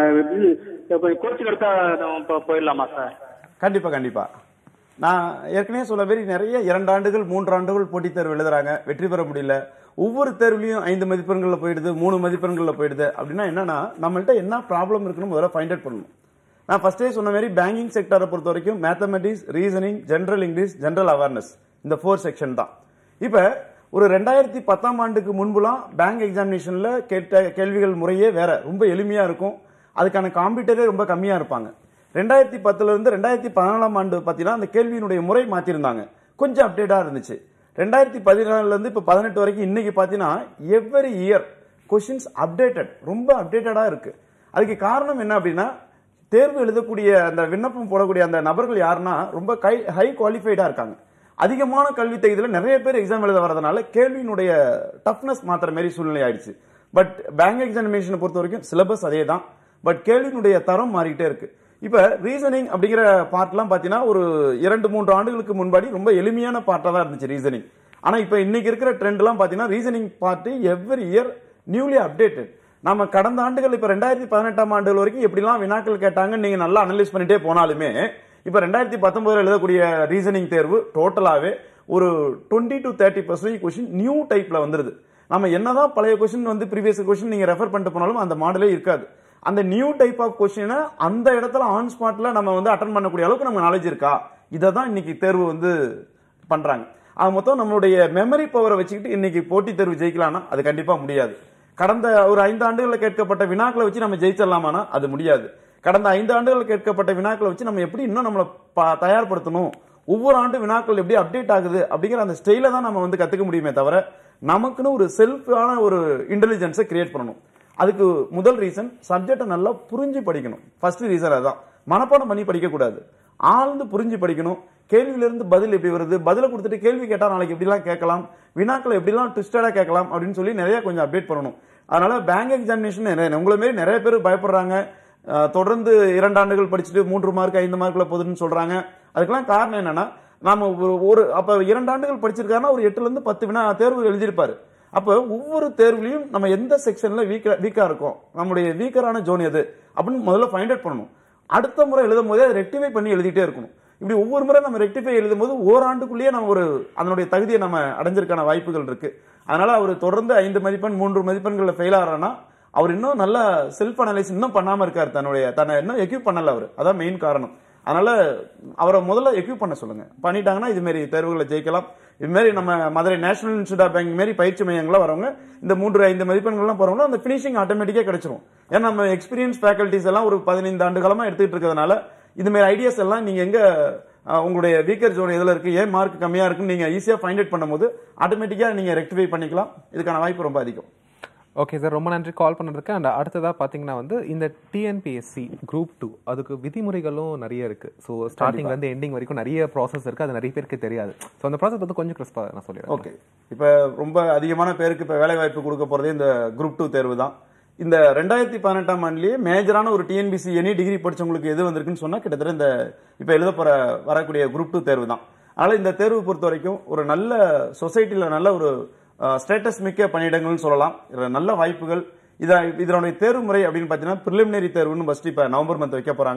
கோச்சிங் எடுத்தா போயிடலாமா சார்? கண்டிப்பா கண்டிப்பா. நான் ஏற்கனவே சொல்ல மாதிரி நிறைய இரண்டு ஆண்டுகள் மூன்று ஆண்டுகள் போட்டித் தேர்வு எழுதுறாங்க, வெற்றி பெற முடியல. ஒவ்வொரு தேர்வுலையும் ஐந்து மதிப்பெண்கள்ல போயிடுது, மூணு மதிப்பெண்கள்ல போயிடுது. அப்படின்னா என்னன்னா நம்மள்ட்ட என்ன ப்ராப்ளம் இருக்குன்னு முதல்ல ஃபைண்ட் அவுட் பண்ணணும். நான் ஃபர்ஸ்டே சொன்ன மாதிரி பேங்கிங் செக்டரை பொறுத்த வரைக்கும் mathematics, reasoning, general English, general awareness இந்த ஃபோர் செக்ஷன் தான். இப்ப ஒரு ரெண்டாயிரத்தி பத்தாம் ஆண்டுக்கு முன்புலாம் பேங்க் எக்ஸாமினேஷன்ல கேட்ட கேள்விகள் முறையே வேற, ரொம்ப எளிமையா இருக்கும். அதுக்கான காம்பீட்டரே ரொம்ப கம்மியா இருப்பாங்க. ரெண்டாயிரத்தி பத்துல இருந்து ரெண்டாயிரத்தி பதினாலாம் ஆண்டு பாத்தீங்கன்னா அந்த கேள்வியினுடைய முறை மாத்திருந்தாங்க, கொஞ்சம் அப்டேட்டா இருந்துச்சு. ரெண்டாயிரத்தி பதினாலுல இருந்து இப்ப பதினெட்டு வரைக்கும் இன்னைக்கு பாத்தீங்கன்னா எவ்ரி இயர் கொஸ்டின்ஸ் அப்டேட்டட், ரொம்ப அப்டேட்டடா இருக்கு. அதுக்கு காரணம் என்ன அப்படின்னா தேர்வு எழுதக்கூடிய அந்த விண்ணப்பம் போடக்கூடிய அந்த நபர்கள் யாருன்னா ரொம்ப ஹை குவாலிஃபைடா இருக்காங்க. அதிகமான கல்வி தகுதியில நிறைய பேர் எக்ஸாம் எழுத வரதுனால கேள்வியினுடைய டஃப்னஸ் மாத்திர மாதிரி சூழ்நிலை ஆயிடுச்சு. பட் பேங்க் எக்ஸாமினேஷனை பொறுத்த வரைக்கும் சிலபஸ் அதே தான், பட் கேள்வியினுடைய தரம் மாறிக்கிட்டே இருக்கு. இப்ப ரீசனிங் அப்படிங்கிற பார்ட்லாம் பாத்தீங்கன்னா ஒரு இரண்டு மூன்று ஆண்டுகளுக்கு முன்னாடி ரொம்ப எளிமையான பார்ட்டா தான் இருந்துச்சு ரீசனிங். ஆனா இப்ப இன்னைக்கு இருக்கிற ட்ரெண்ட் எல்லாம் பாத்தீங்கன்னா reasoning part every year newly updated. நம்ம கடந்த ஆண்டுகள் இப்ப ரெண்டாயிரத்தி பதினெட்டாம் ஆண்டுகள் வரைக்கும் எப்படிலாம் வினாக்கள் கேட்டாங்கன்னு நீங்க நல்லா அனலைஸ் பண்ணிட்டே போனாலுமே இப்ப ரெண்டாயிரத்தி பத்தொன்பதுல எழுதக்கூடிய ரீசனிங் தேர்வு டோட்டலாவே ஒரு twenty to thirty percentage question new டைப்ல வந்துருது. நம்ம என்னதான் பழைய கொஸ்டின் வந்து ப்ரீவியஸ் கொஸ்டின் நீங்க ரெஃபர் பண்ணிட்டு போனாலும் அந்த மாடலே இருக்காது. அந்த நியூ டைப் ஆஃப் கொஸ்டினை அந்த இடத்துல ஆன் ஸ்பாட்ல நம்ம வந்து அட்டன் பண்ணக்கூடிய அளவுக்கு நம்ம நாலேஜ் இருக்கா, இதை தான் இன்னைக்கு தேர்வு வந்து பண்றாங்க. அது மொத்தம் நம்மளுடைய மெமரி பவரை வச்சுக்கிட்டு இன்னைக்கு போட்டி தேர்வு ஜெயிக்கலாம்னா அது கண்டிப்பா முடியாது. கடந்த ஒரு ஐந்து ஆண்டுகளில் கேட்கப்பட்ட வினாக்களை வச்சு நம்ம ஜெயிச்சிடலாமானா அது முடியாது. கடந்த ஐந்து ஆண்டுகள் கேட்கப்பட்ட வினாக்களை வச்சு நம்ம எப்படி இன்னும் நம்மளை தயார்படுத்தணும், ஒவ்வொரு ஆண்டு வினாக்கள் எப்படி அப்டேட் ஆகுது அப்படிங்கிற அந்த ஸ்டைல தான் நம்ம வந்து கத்துக்க முடியுமே தவிர நமக்குன்னு ஒரு செல்ஃபான ஒரு இன்டெலிஜென்ஸை கிரியேட் பண்ணணும். அதுக்கு முதல் ரீசன் சப்ஜெக்டை நல்லா புரிஞ்சு படிக்கணும். ஃபர்ஸ்ட் ரீசன் அதுதான். மனப்பாடம் பண்ணி படிக்க கூடாது, ஆழ்ந்து புரிஞ்சு படிக்கணும். கேள்வியிலிருந்து பதில் எப்படி வருது, பதில கொடுத்துட்டு கேள்வி கேட்டா நாளைக்கு எப்படிலாம் கேட்கலாம், வினாக்களை எப்படிலாம் ட்விஸ்டடா கேட்கலாம் அப்படின்னு சொல்லி நிறைய கொஞ்சம் அப்டேட் பண்ணணும். அதனால பேங்க் எக்ஸாமினேஷன் உங்களை மாரி நிறைய பேர் பயப்படுறாங்க. தொடர்ந்து இரண்டு ஆண்டுகள் படிச்சுட்டு மூன்று மார்க் ஐந்து மார்க்ல போகுதுன்னு சொல்றாங்க. அதுக்கெல்லாம் காரணம் என்னன்னா நாம ஒரு அப்ப இரண்டு ஆண்டுகள் படிச்சிருக்காருன்னா ஒரு எட்டுல இருந்து பத்து வினா தேர்வு எழுதியிருப்பாரு. அப்ப ஒவ்வொரு தேர்வுலையும் நம்ம எந்த செக்ஷன்ல வீக்கா வீக்கா இருக்கோம், நம்முடைய வீக்கரான ஜோன் எது அப்படின்னு முதல்ல ஃபைண்ட் அவுட் பண்ணணும். அடுத்த முறை எழுதும் போதே அதை ரெக்டிஃபை பண்ணி எழுதிட்டே இருக்கணும். இப்படி ஒவ்வொரு முறை நம்ம ரெக்டிஃபை எழுதும் போது ஓராண்டுக்குள்ளேயே நம்ம ஒரு அதனுடைய தகுதியை நம்ம அடைஞ்சிருக்கான வாய்ப்புகள் இருக்கு. அதனால அவர் தொடர்ந்து ஐந்து மதிப்பெண் மூன்று மதிப்பெண்கள்ல ஃபெயில் ஆகிறான்னா அவர் இன்னும் நல்ல செல்ஃப் அனலைஸ் இன்னும் பண்ணாம இருக்காரு, தன்னுடைய தன்னை இன்னும் எக்யூப் பண்ணல அவர். அதான் மெயின் காரணம். அதனால அவரை முதல்ல எக்யூப் பண்ண சொல்லுங்க. பண்ணிட்டாங்கன்னா இது மாதிரி தேர்வுகளை ஜெயிக்கலாம். இது மாதிரி நம்ம Madurai national institute of banking மாதிரி பயிற்சி மையங்கள்லாம் வரவங்க இந்த மூன்று ஐந்து மதிப்பெண்கள்லாம் போறவங்க அந்த பினிஷிங் ஆட்டோமேட்டிக்கா கிடைச்சிரும். ஏன்னா நம்ம எக்ஸ்பீரியன்ஸ் ஃபேக்கல்டிஸ் எல்லாம் ஒரு பதினைந்து ஆண்டு காலமா எடுத்துட்டு இருக்கிறதுனால இது மாதிரி ஐடியாஸ் எல்லாம் நீங்க எங்க உங்களுடைய வீக்கர் ஜோன் எதுல இருக்கு, ஏன் மார்க் கம்மியா இருக்குன்னு நீங்க ஈஸியா ஃபைண்ட் அவுட் பண்ணும்போது ஆட்டோமேட்டிக்கா நீங்க ரெக்டிஃபை பண்ணிக்கலாம். இதுக்கான வாய்ப்பு ரொம்ப அதிகம். ஓகே சார், ரொம்ப நன்றி கால் பண்ணதுக்கு. அண்ட் அடுத்ததாக பார்த்தீங்கன்னா வந்து இந்த டிஎன்பிஎஸ்சி குரூப் டூ அதுக்கு விதிமுறைகளும் நிறைய இருக்கு. ஸோ ஸ்டார்டிங்ல இருந்து எண்டிங் வரைக்கும் நிறைய ப்ராசஸ் இருக்கு, அது நிறைய பேருக்கு தெரியாது. ஸோ அந்த ப்ராசஸ் வந்து கொஞ்சம் கிறிஸ்பாக நான் சொல்லிடுறேன். ஓகே, இப்போ ரொம்ப அதிகமான பேருக்கு இப்போ வேலை வாய்ப்பு கொடுக்க போறதே இந்த குரூப் டூ தேர்வு தான். இந்த ரெண்டாயிரத்தி பதினெட்டாம் ஆண்டுலேயே மேஜரான ஒரு டிஎன்பிசி எனி டிகிரி படிச்சவங்களுக்கு எது வந்திருக்குன்னு சொன்னா கிட்டத்தட்ட இந்த இப்போ எழுத போற வரக்கூடிய குரூப் டூ தேர்வு தான். அதனால இந்த தேர்வு பொறுத்த வரைக்கும் ஒரு நல்ல சொசைட்டில நல்ல ஒரு ஸ்டேட்டஸ் மிக்க பணியிடங்கள்னு சொல்லலாம். நல்ல வாய்ப்புகள். இதனுடைய தேர்வு முறை அப்படின்னு பார்த்தீங்கன்னா பிரிலிமினரி தேர்வுன்னு ஃபர்ஸ்ட் இப்போ நவம்பர் மந்த் வைக்க போறாங்க.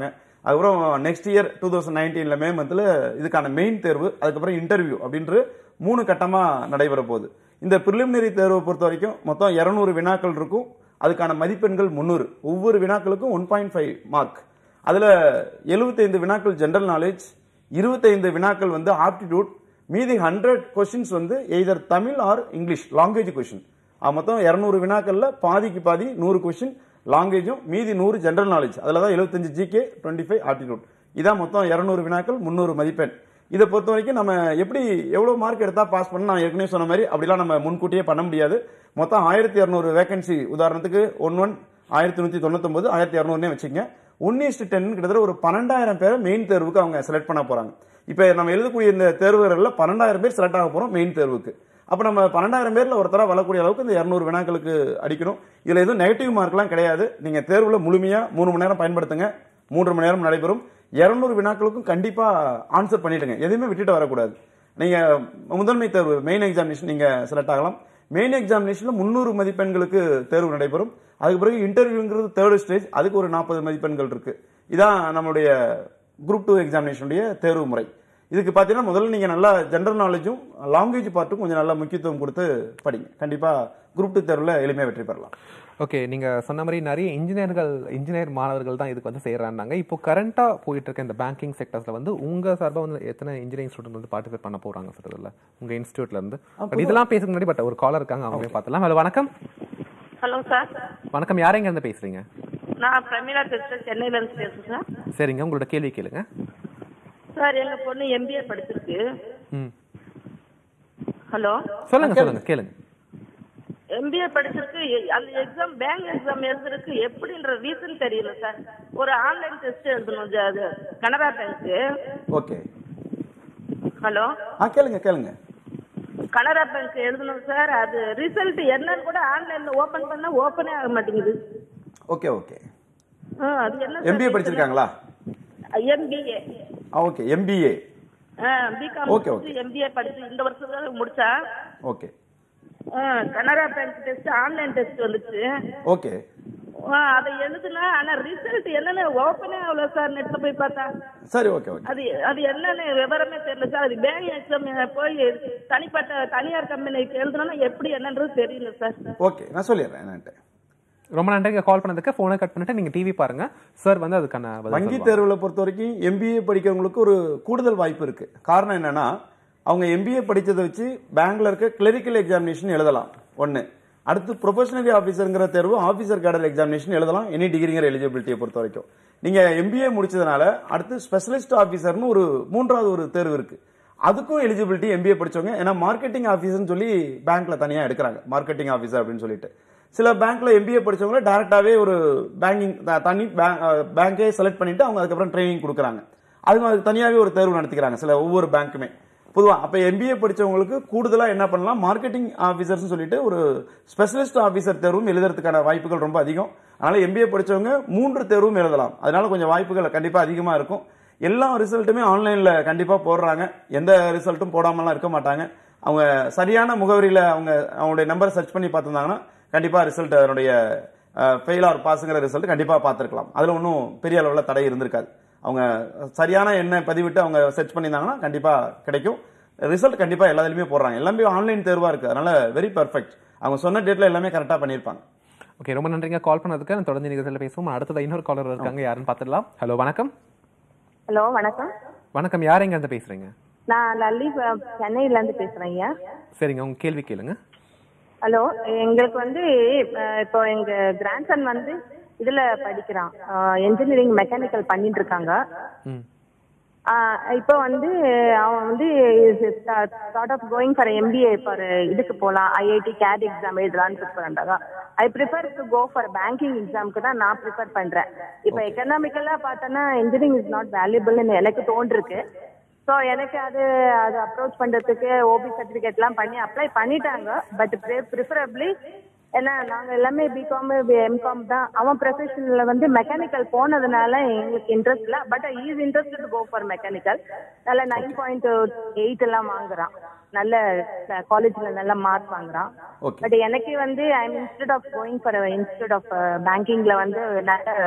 அதுக்கப்புறம் நெக்ஸ்ட் இயர் டூ தௌசண்ட் நைன்டீன்ல மே மந்த்ல இதுக்கான மெயின் தேர்வு, அதுக்கப்புறம் இன்டர்வியூ அப்படின்ற மூணு கட்டமா நடைபெற போகுது. இந்த பிரிலிமினரி தேர்வை பொறுத்த வரைக்கும் மொத்தம் இருநூறு வினாக்கள் இருக்கும். அதுக்கான மதிப்பெண்கள் முன்னூறு. ஒவ்வொரு வினாக்களுக்கும் ஒன் பாயிண்ட் ஃபைவ் மார்க். அதுல எழுபத்தைந்து வினாக்கள் ஜெனரல் நாலேஜ், இருபத்தைந்து வினாக்கள் வந்து ஆப்டிடியூட், மீதி ஹண்ட்ரட் கொஸ்டின்ஸ் வந்து either Tamil or English language question. மொத்தம் இருநூறு வினாக்கள்ல பாதிக்கு பாதி நூறு கொஸ்டின் லாங்குவேஜும், மீதி நூறு ஜெனரல் நாலேஜ். அதுல தான் எழுபத்தஞ்சு ஜிகே, டுவெண்ட்டி ஃபைவ் ஆப்டிடியூட். இதான் மொத்தம் இருநூறு வினாக்கள், முன்னூறு மதிப்பெண். இதை பொறுத்த வரைக்கும் நம்ம எப்படி எவ்வளவு மார்க் எடுத்தா பாஸ் பண்ண நான் ஏற்கனவே சொன்ன மாதிரி அப்படிலாம் நம்ம முன்கூட்டியே பண்ண முடியாது. மொத்தம் ஆயிரத்தி இருநூறு வேகன்சி, உதாரணத்துக்கு ஒன் ஒன் ஆயிரத்தி நூத்தி தொண்ணூத்தி ஒன்பது ஆயிரத்தி இருநூறுனே வச்சுக்கோங்க. ஒன் இஸ்டு டென் கிட்டத்தட்ட ஒரு பன்னெண்டாயிரம் பேரை மெயின் தேர்வுக்கு அவங்க செலக்ட் பண்ண போறாங்க. இப்ப நம்ம எழுதக்கூடிய இந்த தேர்வுகள்ல பன்னெண்டாயிரம் பேர் செலக்ட் ஆக போறோம் மெயின் தேர்வுக்கு. அப்ப நம்ம பன்னெண்டாயிரம் பேர்ல ஒருத்தரா வரக்கூடிய அளவுக்கு இந்த இருநூறு வினாக்களுக்கு அடிக்கணும். இதுல எதுவும் நெகட்டிவ் மார்க் எல்லாம் கிடையாது. நீங்க தேர்வுல முழுமையா மூணு மணி நேரம் பயன்படுத்துங்க. மூன்று மணி நேரம் நடைபெறும். இருநூறு வினாக்களுக்கும் கண்டிப்பா ஆன்சர் பண்ணிடுங்க. எதுவுமே விட்டுட்டு வரக்கூடாது. நீங்க முதன்மை தேர்வு மெயின் எக்ஸாமினேஷன் நீங்க செலக்ட் ஆகலாம். மெயின் எக்ஸாமினேஷன்ல முன்னூறு மதிப்பெண்களுக்கு தேர்வு நடைபெறும். அதுக்கு பிறகு இன்டர்வியூங்கிறது தேர்ட் ஸ்டேஜ், அதுக்கு ஒரு நாற்பது மதிப்பெண்கள் இருக்கு. இதான் நம்மளுடைய குரூப் டூ எக்ஸாமினேஷனுடைய தேர்வு முறை. இதுக்கு பாத்தீங்கன்னா முதல்ல நீங்க நல்லா ஜெனரல் நாலேஜும் லாங்குவேஜ் பார்ட்டும் கொஞ்சம் நல்லா முக்கியத்துவம் கொடுத்து படிங்க. கண்டிப்பா குரூப் டூ தேர்வுல எளிமையா வெற்றி பெறலாம். ஓகே, நீங்க சொன்ன மாதிரி நிறைய இன்ஜினியர்கள் இன்ஜினியர் மாணவர்கள் தான் இதுக்கு வந்து செய்யறாங்க. இப்போ கரண்டா போயிட்டு இருக்க இந்த பேங்கிங் செக்டர்ஸ்ல வந்து உங்க சார்பா வந்து எத்தனை இன்ஜினியரிங் ஸ்டூடெண்ட் வந்து பார்ட்டிசிபேட் பண்ண போறாங்க சார் இதுல உங்க இன்ஸ்டிடியூட்ல இருந்து? இதெல்லாம் பேசுக்கு முன்னாடி பட் ஒரு காலர் இருக்காங்க, அவங்களே பார்த்தலாம். ஹலோ, வணக்கம். Hello sir. வணக்கம், யார் எங்க இருந்து பேசுறீங்க? நான் பிரமிளா பேசுறேன், சென்னையில இருந்து பேசுறேன் சார். சரிங்க, உங்களோட கேள்வி கேளுங்க. சார், எங்க பொண்ணு எம்பிஏ படிச்சிருக்கு. ஹலோ, சொல்லுங்க சொல்லுங்க கேளுங்க. எம்பிஏ படிச்சிருக்கு. அந்த எக்ஸாம் பேங்க் எக்ஸாம் எழுதுறதுக்கு எப்படின்ற ரீசன் தெரியல சார். ஒரு ஆன்லைன் டெஸ்ட் எழுதணும் அது கனரா பேங்க். ஓகே. ஹலோ, ஆ கேளுங்க கேளுங்க. கனரா பேங்க் எழுதணும் சார். அது ரிசல்ட் என்னன்னு கூட ஆன்லைன்ல ஓபன் பண்ணா ஓபனே ஆக மாட்டேங்குது. Okay okay. அது என்ன எம்பிஏ படிச்சிருக்காங்களா? MBA. Okay, MBA. BCom MBA படிச்சு இந்த வருஷத்துல முடிச்சா. Okay. Canara bank test online test வந்துச்சு. ஓகே. அதை எழுதுனா ஆனா ரிசல்ட் என்னன்னு ஓபனே ஆகல சார். நெட்ல போய் பார்த்தா. சரி, ஓகே ஓகே. அது அது என்னன்னு விவரமே தெரியல சார். அது பேங்க் எக்ஸாம் போய் தனிப்பட்ட தனியார் கம்பெனிக்கு எழுதுனா எப்படி என்னன்றது தெரியல சார். ஓகே, நான் சொல்லிடுறேன் என்னன்ட்டு. ரொம்ப நன்றிங்க கால் பண்ணதுக்கு. போனை கட் பண்ணிட்டு நீங்க டிவி பாருங்க சார். வந்து அதுக்கான வங்கி தேர்வுல பொறுத்த வரைக்கும் எம்பிஏ படிக்கிறவங்களுக்கு ஒரு கூடுதல் வாய்ப்பு இருக்கு. காரணம் என்னன்னா, அவங்க எம்பிஏ படிச்சதை வச்சு பேங்க்ல இருக்க கிளரிக்கல் எக்ஸாமினேஷன் எழுதலாம் ஒன்னு. அடுத்து ப்ரொஃபஷனரி ஆஃபீஸர்ங்கிற தேர்வு ஆஃபீஸர் கேடர் எக்ஸாமினேஷன் எழுதலாம் எனி டிகிரிங்கிற எலிஜிபிலிட்டியை பொறுத்த வரைக்கும். நீங்க எம்பிஏ முடிச்சதுனால அடுத்து ஸ்பெஷலிஸ்ட் ஆஃபீஸர்னு ஒரு மூன்றாவது ஒரு தேர்வு இருக்கு. அதுக்கும் எலிஜிபிலிட்டி எம்பிஏ படிச்சவங்க. ஏன்னா மார்க்கெட்டிங் ஆஃபீஸர்னு சொல்லி பேங்க்ல தனியா எடுக்கிறாங்க, மார்க்கெட்டிங் ஆஃபீஸர் அப்படின்னு சொல்லிட்டு. சில பேங்க்ல எம்பிஏ படிச்சவங்க டைரக்டாவே ஒரு பேங்கிங் தனி பேங்கே செலக்ட் பண்ணிட்டு அவங்க அதுக்கப்புறம் ட்ரைனிங் கொடுக்குறாங்க. அதுக்கு அதுக்கு தனியாவே ஒரு தேர்வு நடத்திக்கிறாங்க சில ஒவ்வொரு பேங்க்குமே. பொதுவா அப்ப எம்பிஏ படிச்சவங்களுக்கு கூடுதலா என்ன பண்ணலாம், மார்க்கெட்டிங் ஆபீசர்ஸ் சொல்லிட்டு ஒரு ஸ்பெஷலிஸ்ட் ஆபீசர் தேர்வும் எழுதுறதுக்கான வாய்ப்புகள் ரொம்ப அதிகம். அதனால எம்பிஏ படிச்சவங்க மூன்று தேர்வும் எழுதலாம். அதனால கொஞ்சம் வாய்ப்புகள் கண்டிப்பா அதிகமா இருக்கும். எல்லா ரிசல்ட்டுமே ஆன்லைன்ல கண்டிப்பா போடுறாங்க. எந்த ரிசல்ட்டும் போடாமலாம் இருக்க மாட்டாங்க. அவங்க சரியான முகவரியில அவங்க அவங்களுடைய நம்பரை சர்ச் பண்ணி பார்த்திருந்தாங்கன்னா கண்டிப்பா ரிசல்ட் அதனுடைய ஃபெயில் ஆர் பாஸ்ங்கிற ரிசல்ட் கண்டிப்பா பார்த்திருக்கலாம். அதுல ஒன்றும் பெரிய அளவுல தடை இருந்திருக்காது. அவங்க சரியான எண்ணை பதிவிட்டு அவங்க சர்ச் பண்ணியிருந்தாங்கன்னா கண்டிப்பா கிடைக்கும். ரிசல்ட் கண்டிப்பா எல்லாத்துலயுமே போடுறாங்க. எல்லாமே ஆன்லைன் தேர்வா இருக்கு. அதனால வெரி பெர்ஃபெக்ட். அவங்க சொன்ன டேட்ல எல்லாமே கரெக்டா பண்ணிருப்பாங்க. ஓகே, ரொம்ப நன்றிங்க கால் பண்ணதுக்கு. நான் தொடர்ந்து நிகழ்ச்சியில் பேசுவோம். அடுத்தது இன்னொரு காலர் இருக்காங்க, யாருன்னு பார்த்துடலாம். ஹலோ, வணக்கம். ஹலோ, வணக்கம். வணக்கம், யார் எங்க இருந்து பேசுறீங்க? நான் லல்லி சென்னையில இருந்து பேசுறேன் ஐயா. சரிங்க, உங்க கேள்வி கேளுங்க. ஹலோ, எங்களுக்கு வந்து இப்போ எங்க கிராண்ட் சன் வந்து இதுல படிக்கிறான், என்ஜினியரிங் மெக்கானிக்கல் பண்ணிட்டு இருக்காங்க. இப்போ வந்து அவன் வந்து start of going for MBA for இதுக்கு போகலாம், ஐஐடி கேட் எக்ஸாம் எழுதலான்னு prefer. I prefer to go for banking எக்ஸாமுக்கு தான் நான் ப்ரிஃபர் பண்றேன். இப்போ எக்கனாமிக்கலா பார்த்தோன்னா இன்ஜினியரிங் இஸ் நாட் வேல்யூபிள்னு எனக்கு தோன்றிருக்கு. ஸோ எனக்கு அது அது அப்ரோச் பண்றதுக்கு ஓபி சர்டிஃபிகேட் எல்லாம் பண்ணி அப்ளை பண்ணிட்டாங்க. பட் ப்ரிஃபரபிளி ஏன்னா நாங்க எல்லாமே பிகாம் எம்காம் தான். அவன் ப்ரொஃபஷனல்ல வந்து மெக்கானிக்கல் போனதுனால எங்களுக்கு இன்ட்ரெஸ்ட் இல்லை. But is interest to go for mechanical. நல்ல நைன் பாயிண்ட் எயிட் எல்லாம் வாங்குறான். நல்ல காலேஜ்ல நல்ல மார்க் வாங்குறான். பட் எனக்கு வந்து I am instead of going for institute of பேங்கிங்ல வந்து நல்ல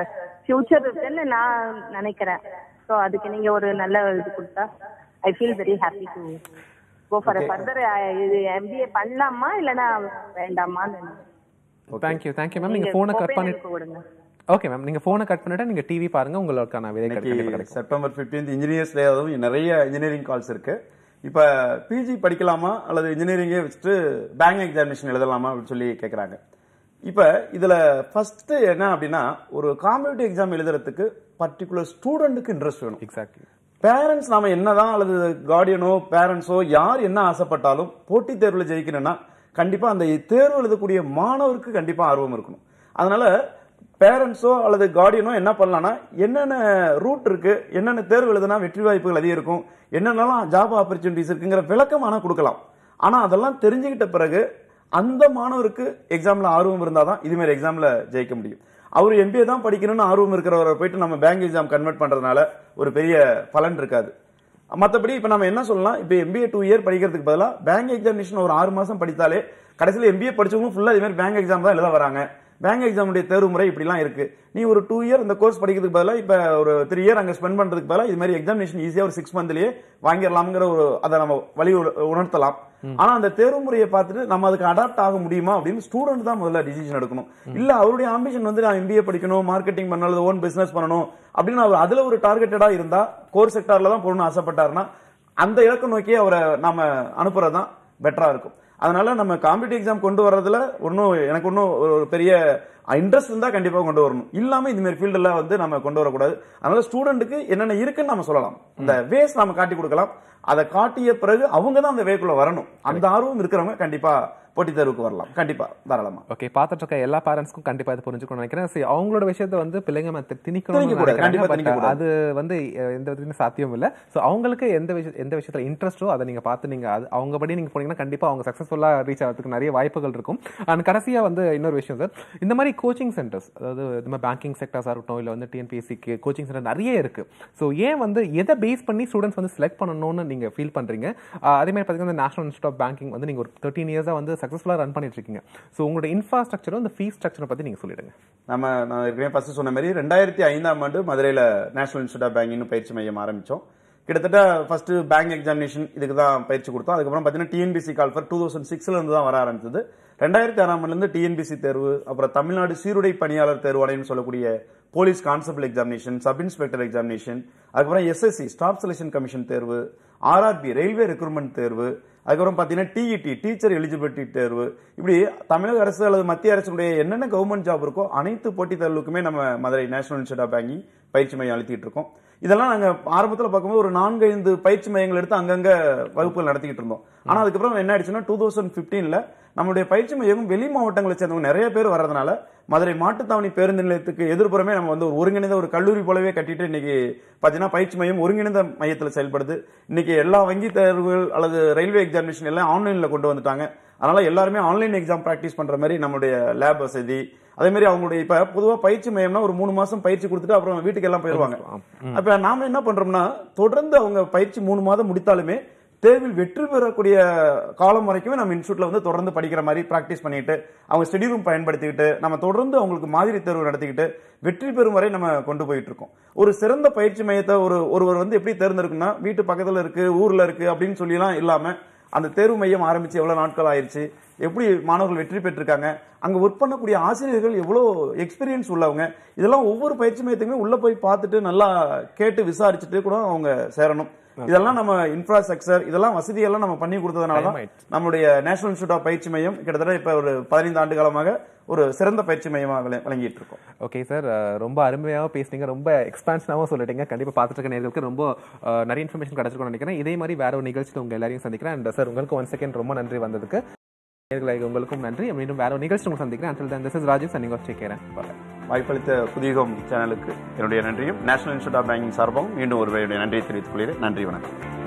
ஃபியூச்சர் இருக்குன்னு நான் நினைக்கிறேன். ஸோ அதுக்கு நீங்க ஒரு நல்ல இது கொடுத்தா I feel very happy to go for further. இது எம்பிஏ பண்ணலாமா இல்லைன்னா வேண்டாமான்னு. Thank you thank you ma'am. நீங்க போனை கட் பண்ணிட்டு கொடுங்க. ஓகே மேம், நீங்க போனை கட் பண்ணிட்டு நீங்க டிவி பாருங்க, உங்களுக்கான விதை கிடைக்கும். செப்டம்பர் பதினைந்து இன்ஜினியர்ஸ் டே, அதுவும் நிறைய இன்ஜினியரிங் கால்ஸ் இருக்கு. இப்ப பிஜி படிக்கலாமா அல்லது இன்ஜினியரிங்கே வச்சுட்டு பேங்க் எக்ஸாமினேஷன் எழுதலாமா அப்படின்னு சொல்லி கேட்கறாங்க. இப்ப இதுல ஃபர்ஸ்ட் என்ன அப்படின்னா, ஒரு காம்படிட்டிவ் எக்ஸாம் எழுதுறதுக்கு பர்டிகுலர் ஸ்டூடெண்ட்டுக்கு இன்ட்ரெஸ்ட் வேணும். எக்ஸாக்ட்லி. பேரண்ட்ஸ் நாம என்னதான் அல்லது கார்டியனோ பேரண்ட்ஸோ யார் என்ன ஆசைப்பட்டாலும் போட்டித் தேர்வுல ஜெயிக்கணும்னா கண்டிப்பா அந்த தேர்வு எழுதக்கூடிய மாணவருக்கு கண்டிப்பா ஆர்வம் இருக்கணும். அதனால பேரண்ட்ஸோ அல்லது கார்டியனோ என்ன பண்ணலாம்னா, என்னென்ன ரூட் இருக்கு, என்னென்ன தேர்வு எழுதுனா வெற்றி வாய்ப்புகள் அதிகம் இருக்கும், என்னென்னலாம் ஜாப் ஆப்பர்ச்சுனிட்டிஸ் இருக்குங்கிற விளக்கம் ஆனா கொடுக்கலாம். ஆனா அதெல்லாம் தெரிஞ்சுக்கிட்ட பிறகு அந்த மாணவருக்கு எக்ஸாம்ல ஆர்வம் இருந்தாதான் இது மாதிரி எக்ஸாம்ல ஜெயிக்க முடியும். அவர் எம்பிஏ தான் படிக்கணும்னு ஆர்வம் இருக்கிறவரை போயிட்டு நம்ம பேங்க் எக்ஸாம் கன்வெர்ட் பண்றதுனால ஒரு பெரிய பலன் இருக்காது. மற்றபடி இப்ப நம்ம என்ன சொல்லலாம், இப்ப எம்பிஏ டூ இயர் படிக்கிறதுக்கு பதிலாக பேங்க் எக்ஸாமினேஷன் ஒரு ஆறு மாசம் படித்தாலே கடைசியில் எம்பிஏ படிச்சவங்க ஃபுல்லா இது மாதிரி பேங்க் எக்ஸாம் தான் எழுத வராங்க. பேங்க் எக்ஸாமுடைய தேர்வு முறை இப்படிலாம் இருக்கு. நீ ஒரு டூ இயர் இந்த கோர்ஸ் படிக்கிறதுக்கு பதிலாக இப்ப ஒரு த்ரீ இயர் அங்க ஸ்பெண்ட் பண்றதுக்கு பதிலாக இது மாதிரி எக்ஸாமினேஷன் ஈஸியா ஒரு சிக்ஸ் மந்த்லயே வாங்கிடலாம்ங்கிற ஒரு அதை நம்ம வழி உணர்த்தலாம். ஆனா அந்த தேர்வு முறையை பார்த்துட்டு நம்ம அதுக்கு அடாப்ட் ஆக முடியுமா அப்படின்னு ஸ்டூடெண்ட் தான் முதல்ல டிசிஷன் எடுக்கணும். இல்ல அவருடைய ஆம்பிஷன் வந்து நான் எம்பிஏ படிக்கணும், மார்க்கெட்டிங் பண்ணணும், ஓன் பிசினஸ் பண்ணணும் அப்படின்னு அவர் அதுல ஒரு டார்கெட்டடா இருந்தா, கோர் செக்டார்ல தான் போகணும்னு ஆசைப்பட்டாருன்னா அந்த இலக்கு நோக்கி அவரை நாம அனுப்புறதுதான் பெட்டரா இருக்கும். அதனால நம்ம காம்படிட்டிவ் எக்ஸாம் கொண்டு வர்றதுல ஒன்னும் எனக்கு ஒன்னும் ஒரு பெரிய இன்ட்ரெஸ்ட் இருந்தா கண்டிப்பா கொண்டு வரணும். இல்லாம இந்த மாதிரி ஃபீல்டுல வந்து நம்ம கொண்டு வரக்கூடாது. அதனால ஸ்டூடெண்ட்டுக்கு என்னென்ன இருக்குன்னு நம்ம சொல்லலாம், இந்த வேஸ் நாம காட்டி கொடுக்கலாம். அதை காட்டிய பிறகு அவங்க தான் அந்த வேக்குள்ள வரணும். அந்த ஆர்வம் இருக்கிறவங்க கண்டிப்பா போட்டித் தேர்வுக்கு வரலாம், கண்டிப்பா தாராளமா. ஓகே, பார்த்துட்டு இருக்க எல்லா பேரண்ட்ஸ்க்கும் கண்டிப்பா இது புரிஞ்சுக்கணும்னு நினைக்கிறேன். சரி, அவங்களோட விஷயத்தை வந்து பிள்ளைங்க திணிக்கணும், அது வந்து எந்த விதத்துலையும் சாத்தியம் இல்லை. ஸோ அவங்களுக்கு எந்த விஷயம் எந்த விஷயத்துல இன்ட்ரெஸ்டோ அதை நீங்க பார்த்து நீங்க அது அவங்க படி நீங்க போனீங்கன்னா கண்டிப்பா அவங்க சக்சஸ்ஃபுல்லா ரீச் ஆகிறதுக்கு நிறைய வாய்ப்புகள் இருக்கும். அண்ட் கடைசியா வந்து இன்னொரு விஷயம் சார், இந்த மாதிரி கோச்சிங் சென்டர்ஸ், அதாவது இந்த மாதிரி பேங்கிங் செக்டர்ஸா இருக்கட்டும், இல்லை வந்து டிஎன்பிஎஸ்சிக்கு கோச்சிங் சென்டர் நிறைய இருக்கு. ஸோ ஏன் வந்து எதை பேஸ் பண்ணி ஸ்டூடெண்ட்ஸ் வந்து செலக்ட் பண்ணணும்னு நீங்க ஃபீல் பண்றீங்க? அதே மாதிரி பார்த்தீங்கன்னா நேஷனல் இன்ஸ்டியூட் ஆஃப் பேங்கிங் வந்து நீங்க ஒரு தேர்ட்டீன் இயர்ஸா வந்து சக்சஸ்ஃபுல்லா ரன் பண்ணிட்டு இருக்கீங்க. சோ உங்களோட இன்ஃப்ராஸ்ட்ரக்சரும் இந்த ஃபீஸ் ஸ்ட்ரக்சரை பத்தி நீங்க சொல்லிடுங்க. நம்ம நான் ஏற்கனவே ஃபர்ஸ்ட் சொன்ன மாதிரி ரெண்டாயிரத்தி ஐந்தாம் ஆண்டு மதுரையில நேஷனல் இன்ஸ்டியூட் ஆஃப் பேங்கிங் பயிற்சி மையம் ஆரம்பிச்சோம். கிட்டத்தட்ட ஃபர்ஸ்ட் பேங்க் எக்ஸாமினேஷன் இதுக்கு தான் பயிற்சி கொடுத்தோம். அதுக்கப்புறம் பார்த்தீங்கன்னா டிஎன்பிசி கால்ஃபர் டூ தௌசண்ட் சிக்ஸ்ல இருந்து தான் வர ஆரம்பிச்சது. ரெண்டாயிரத்தி ஆறாம் ஆண்டுல இருந்து டிஎன்பிசி தேர்வு, அப்புறம் தமிழ்நாடு சீருடை பணியாளர் தேர்வாணையம் சொல்லக்கூடிய police constable examination, sub inspector examination, அதுக்கப்புறம் எஸ்எஸ்சி ஸ்டாஃப் செலக்ஷன் கமிஷன் தேர்வு, ஆர்ஆர்பி ரயில்வே ரெக்ரூட்மெண்ட் தேர்வு, அதுக்கப்புறம் பாத்தீங்கன்னா டிஇடி டீச்சர் எலிஜிபிலிட்டி தேர்வு, இப்படி தமிழக அரசு அல்லது மத்திய அரசுடைய என்னென்ன கவர்மெண்ட் ஜாப் இருக்கோ அனைத்து போட்டித் தேர்வுக்குமே நம்ம Madurai national institute of banking பயிற்சி மையம் அளித்திட்டு இருக்கோம். இதெல்லாம் நாங்க ஆரம்பத்தில் பார்க்கும்போது ஒரு நான்கு ஐந்து பயிற்சி மையங்கள் எடுத்து அங்கங்க வகுப்புகள் நடத்திக்கிட்டு இருந்தோம். ஆனா அதுக்கப்புறம் என்ன ஆயிடுச்சுன்னா டூ தௌசண்ட் பிப்டீன்ல நம்மளுடைய பயிற்சி மையம் வெளி மாவட்டங்களை சேர்ந்தவங்க நிறைய பேர் வர்றதுனால மதுரை மாட்டுத்தாவணி பேருந்து நிலையத்துக்கு எதிர்ப்புறமே நம்ம வந்து ஒரு ஒருங்கிணைந்த ஒரு கல்லூரி போலவே கட்டிட்டு இன்னைக்கு பாத்தீங்கன்னா பயிற்சி மையம் ஒருங்கிணைந்த மையத்தில் செயல்படுது. இன்னைக்கு எல்லா வங்கி தேர்வுகள் அல்லது ரயில்வே எக்ஸாமினேஷன் எல்லாம் ஆன்லைன்ல கொண்டு வந்துட்டாங்க. அதனால எல்லாருமே ஆன்லைன் எக்ஸாம் பிராக்டிஸ் பண்ற மாதிரி நம்மளுடைய லேப் வசதி, அதே மாதிரி அவங்களுடைய இப்ப பொதுவா பயிற்சி மையம்னா ஒரு மூணு மாசம் பயிற்சி கொடுத்துட்டு அப்புறம் வீட்டுக்கு எல்லாம் போயிருவாங்க. அப்ப நாம என்ன பண்றோம்னா தொடர்ந்து அவங்க பயிற்சி மூணு மாதம் முடித்தாலுமே தேர்வில் வெற்றி பெறக்கூடிய காலம் வரைக்குமே நம்ம இன்ஸ்டியூட்ல வந்து தொடர்ந்து படிக்கிற மாதிரி பிராக்டிஸ் பண்ணிட்டு அவங்க ஸ்டடி ரூம் பயன்படுத்திக்கிட்டு நம்ம தொடர்ந்து அவங்களுக்கு மாதிரி தேர்வு நடத்திக்கிட்டு வெற்றி பெறும் வரை நம்ம கொண்டு போயிட்டு இருக்கோம். ஒரு சிறந்த பயிற்சி மையத்தை ஒரு ஒருவர் வந்து எப்படி தேர்ந்தெடுக்குன்னா வீட்டு பக்கத்துல இருக்கு, ஊர்ல இருக்கு அப்படின்னு சொல்லி எல்லாம் இல்லாம அந்த தேர்வு மையம் ஆரம்பிச்சு எவ்வளவு நாட்கள் ஆயிருச்சு, எப்படி மாணவர்கள் வெற்றி பெற்றிருக்காங்க, அங்க ஒர்க் பண்ணக்கூடிய ஆசிரியர்கள் எவ்வளவு எக்ஸ்பீரியன்ஸ் உள்ளவங்க, இதெல்லாம் ஒவ்வொரு பயிற்சி மையத்துக்குமே உள்ள போய் பார்த்துட்டு நல்லா கேட்டு விசாரிச்சுட்டு கூட அவங்க சேரணும். இதெல்லாம் நம்ம இன்ஃப்ராஸ்ட்ரக்சர் இதெல்லாம் வசதியெல்லாம் நம்ம பண்ணி கொடுத்ததுனால நம்மளுடைய நேஷனல் இன்ஸ்டியூட் ஆஃப் பயிற்சி மையம் கிட்டத்தட்ட இப்ப ஒரு பதினைந்து ஆண்டு காலமாக ஒரு சிறந்த பயிற்சி மையமாக வழங்கிட்டு இருக்கோம். ஓகே சார், ரொம்ப அருமையாக பேசுனீங்க, ரொம்ப எக்ஸ்பான்ஷனாகவும் சொல்லிட்டீங்க. கண்டிப்பா பார்த்துட்டு இருக்க நேர்களுக்கு ரொம்ப நிறைய இன்ஃபர்மேஷன் கிடைச்சிருக்கும்னு நினைக்கிறேன். இதே மாதிரி வேற ஒரு நிகழ்ச்சியில் உங்க எல்லாரையும் சந்திக்கிறேன். அண்ட் சார் உங்களுக்கு ஒன் செகண்ட் ரொம்ப நன்றி வந்ததுக்கு. உங்களுக்கும் நன்றி. மீண்டும் வேற ஒரு நிகழ்ச்சி உங்களுக்கு சந்திக்கிறேன். until then this is Rajesh signing off. Take care. Bye. வாய்ப்பளித்த புதியகம் சேனலுக்கு என்னுடைய நன்றியும் நேஷனல் இன்ஸ்டியூட் ஆஃப் பேங்கிங் சார்பாகவும் மீண்டும் ஒரு நன்றியை தெரிவித்துக் கொள்கிறேன். நன்றி, வணக்கம்.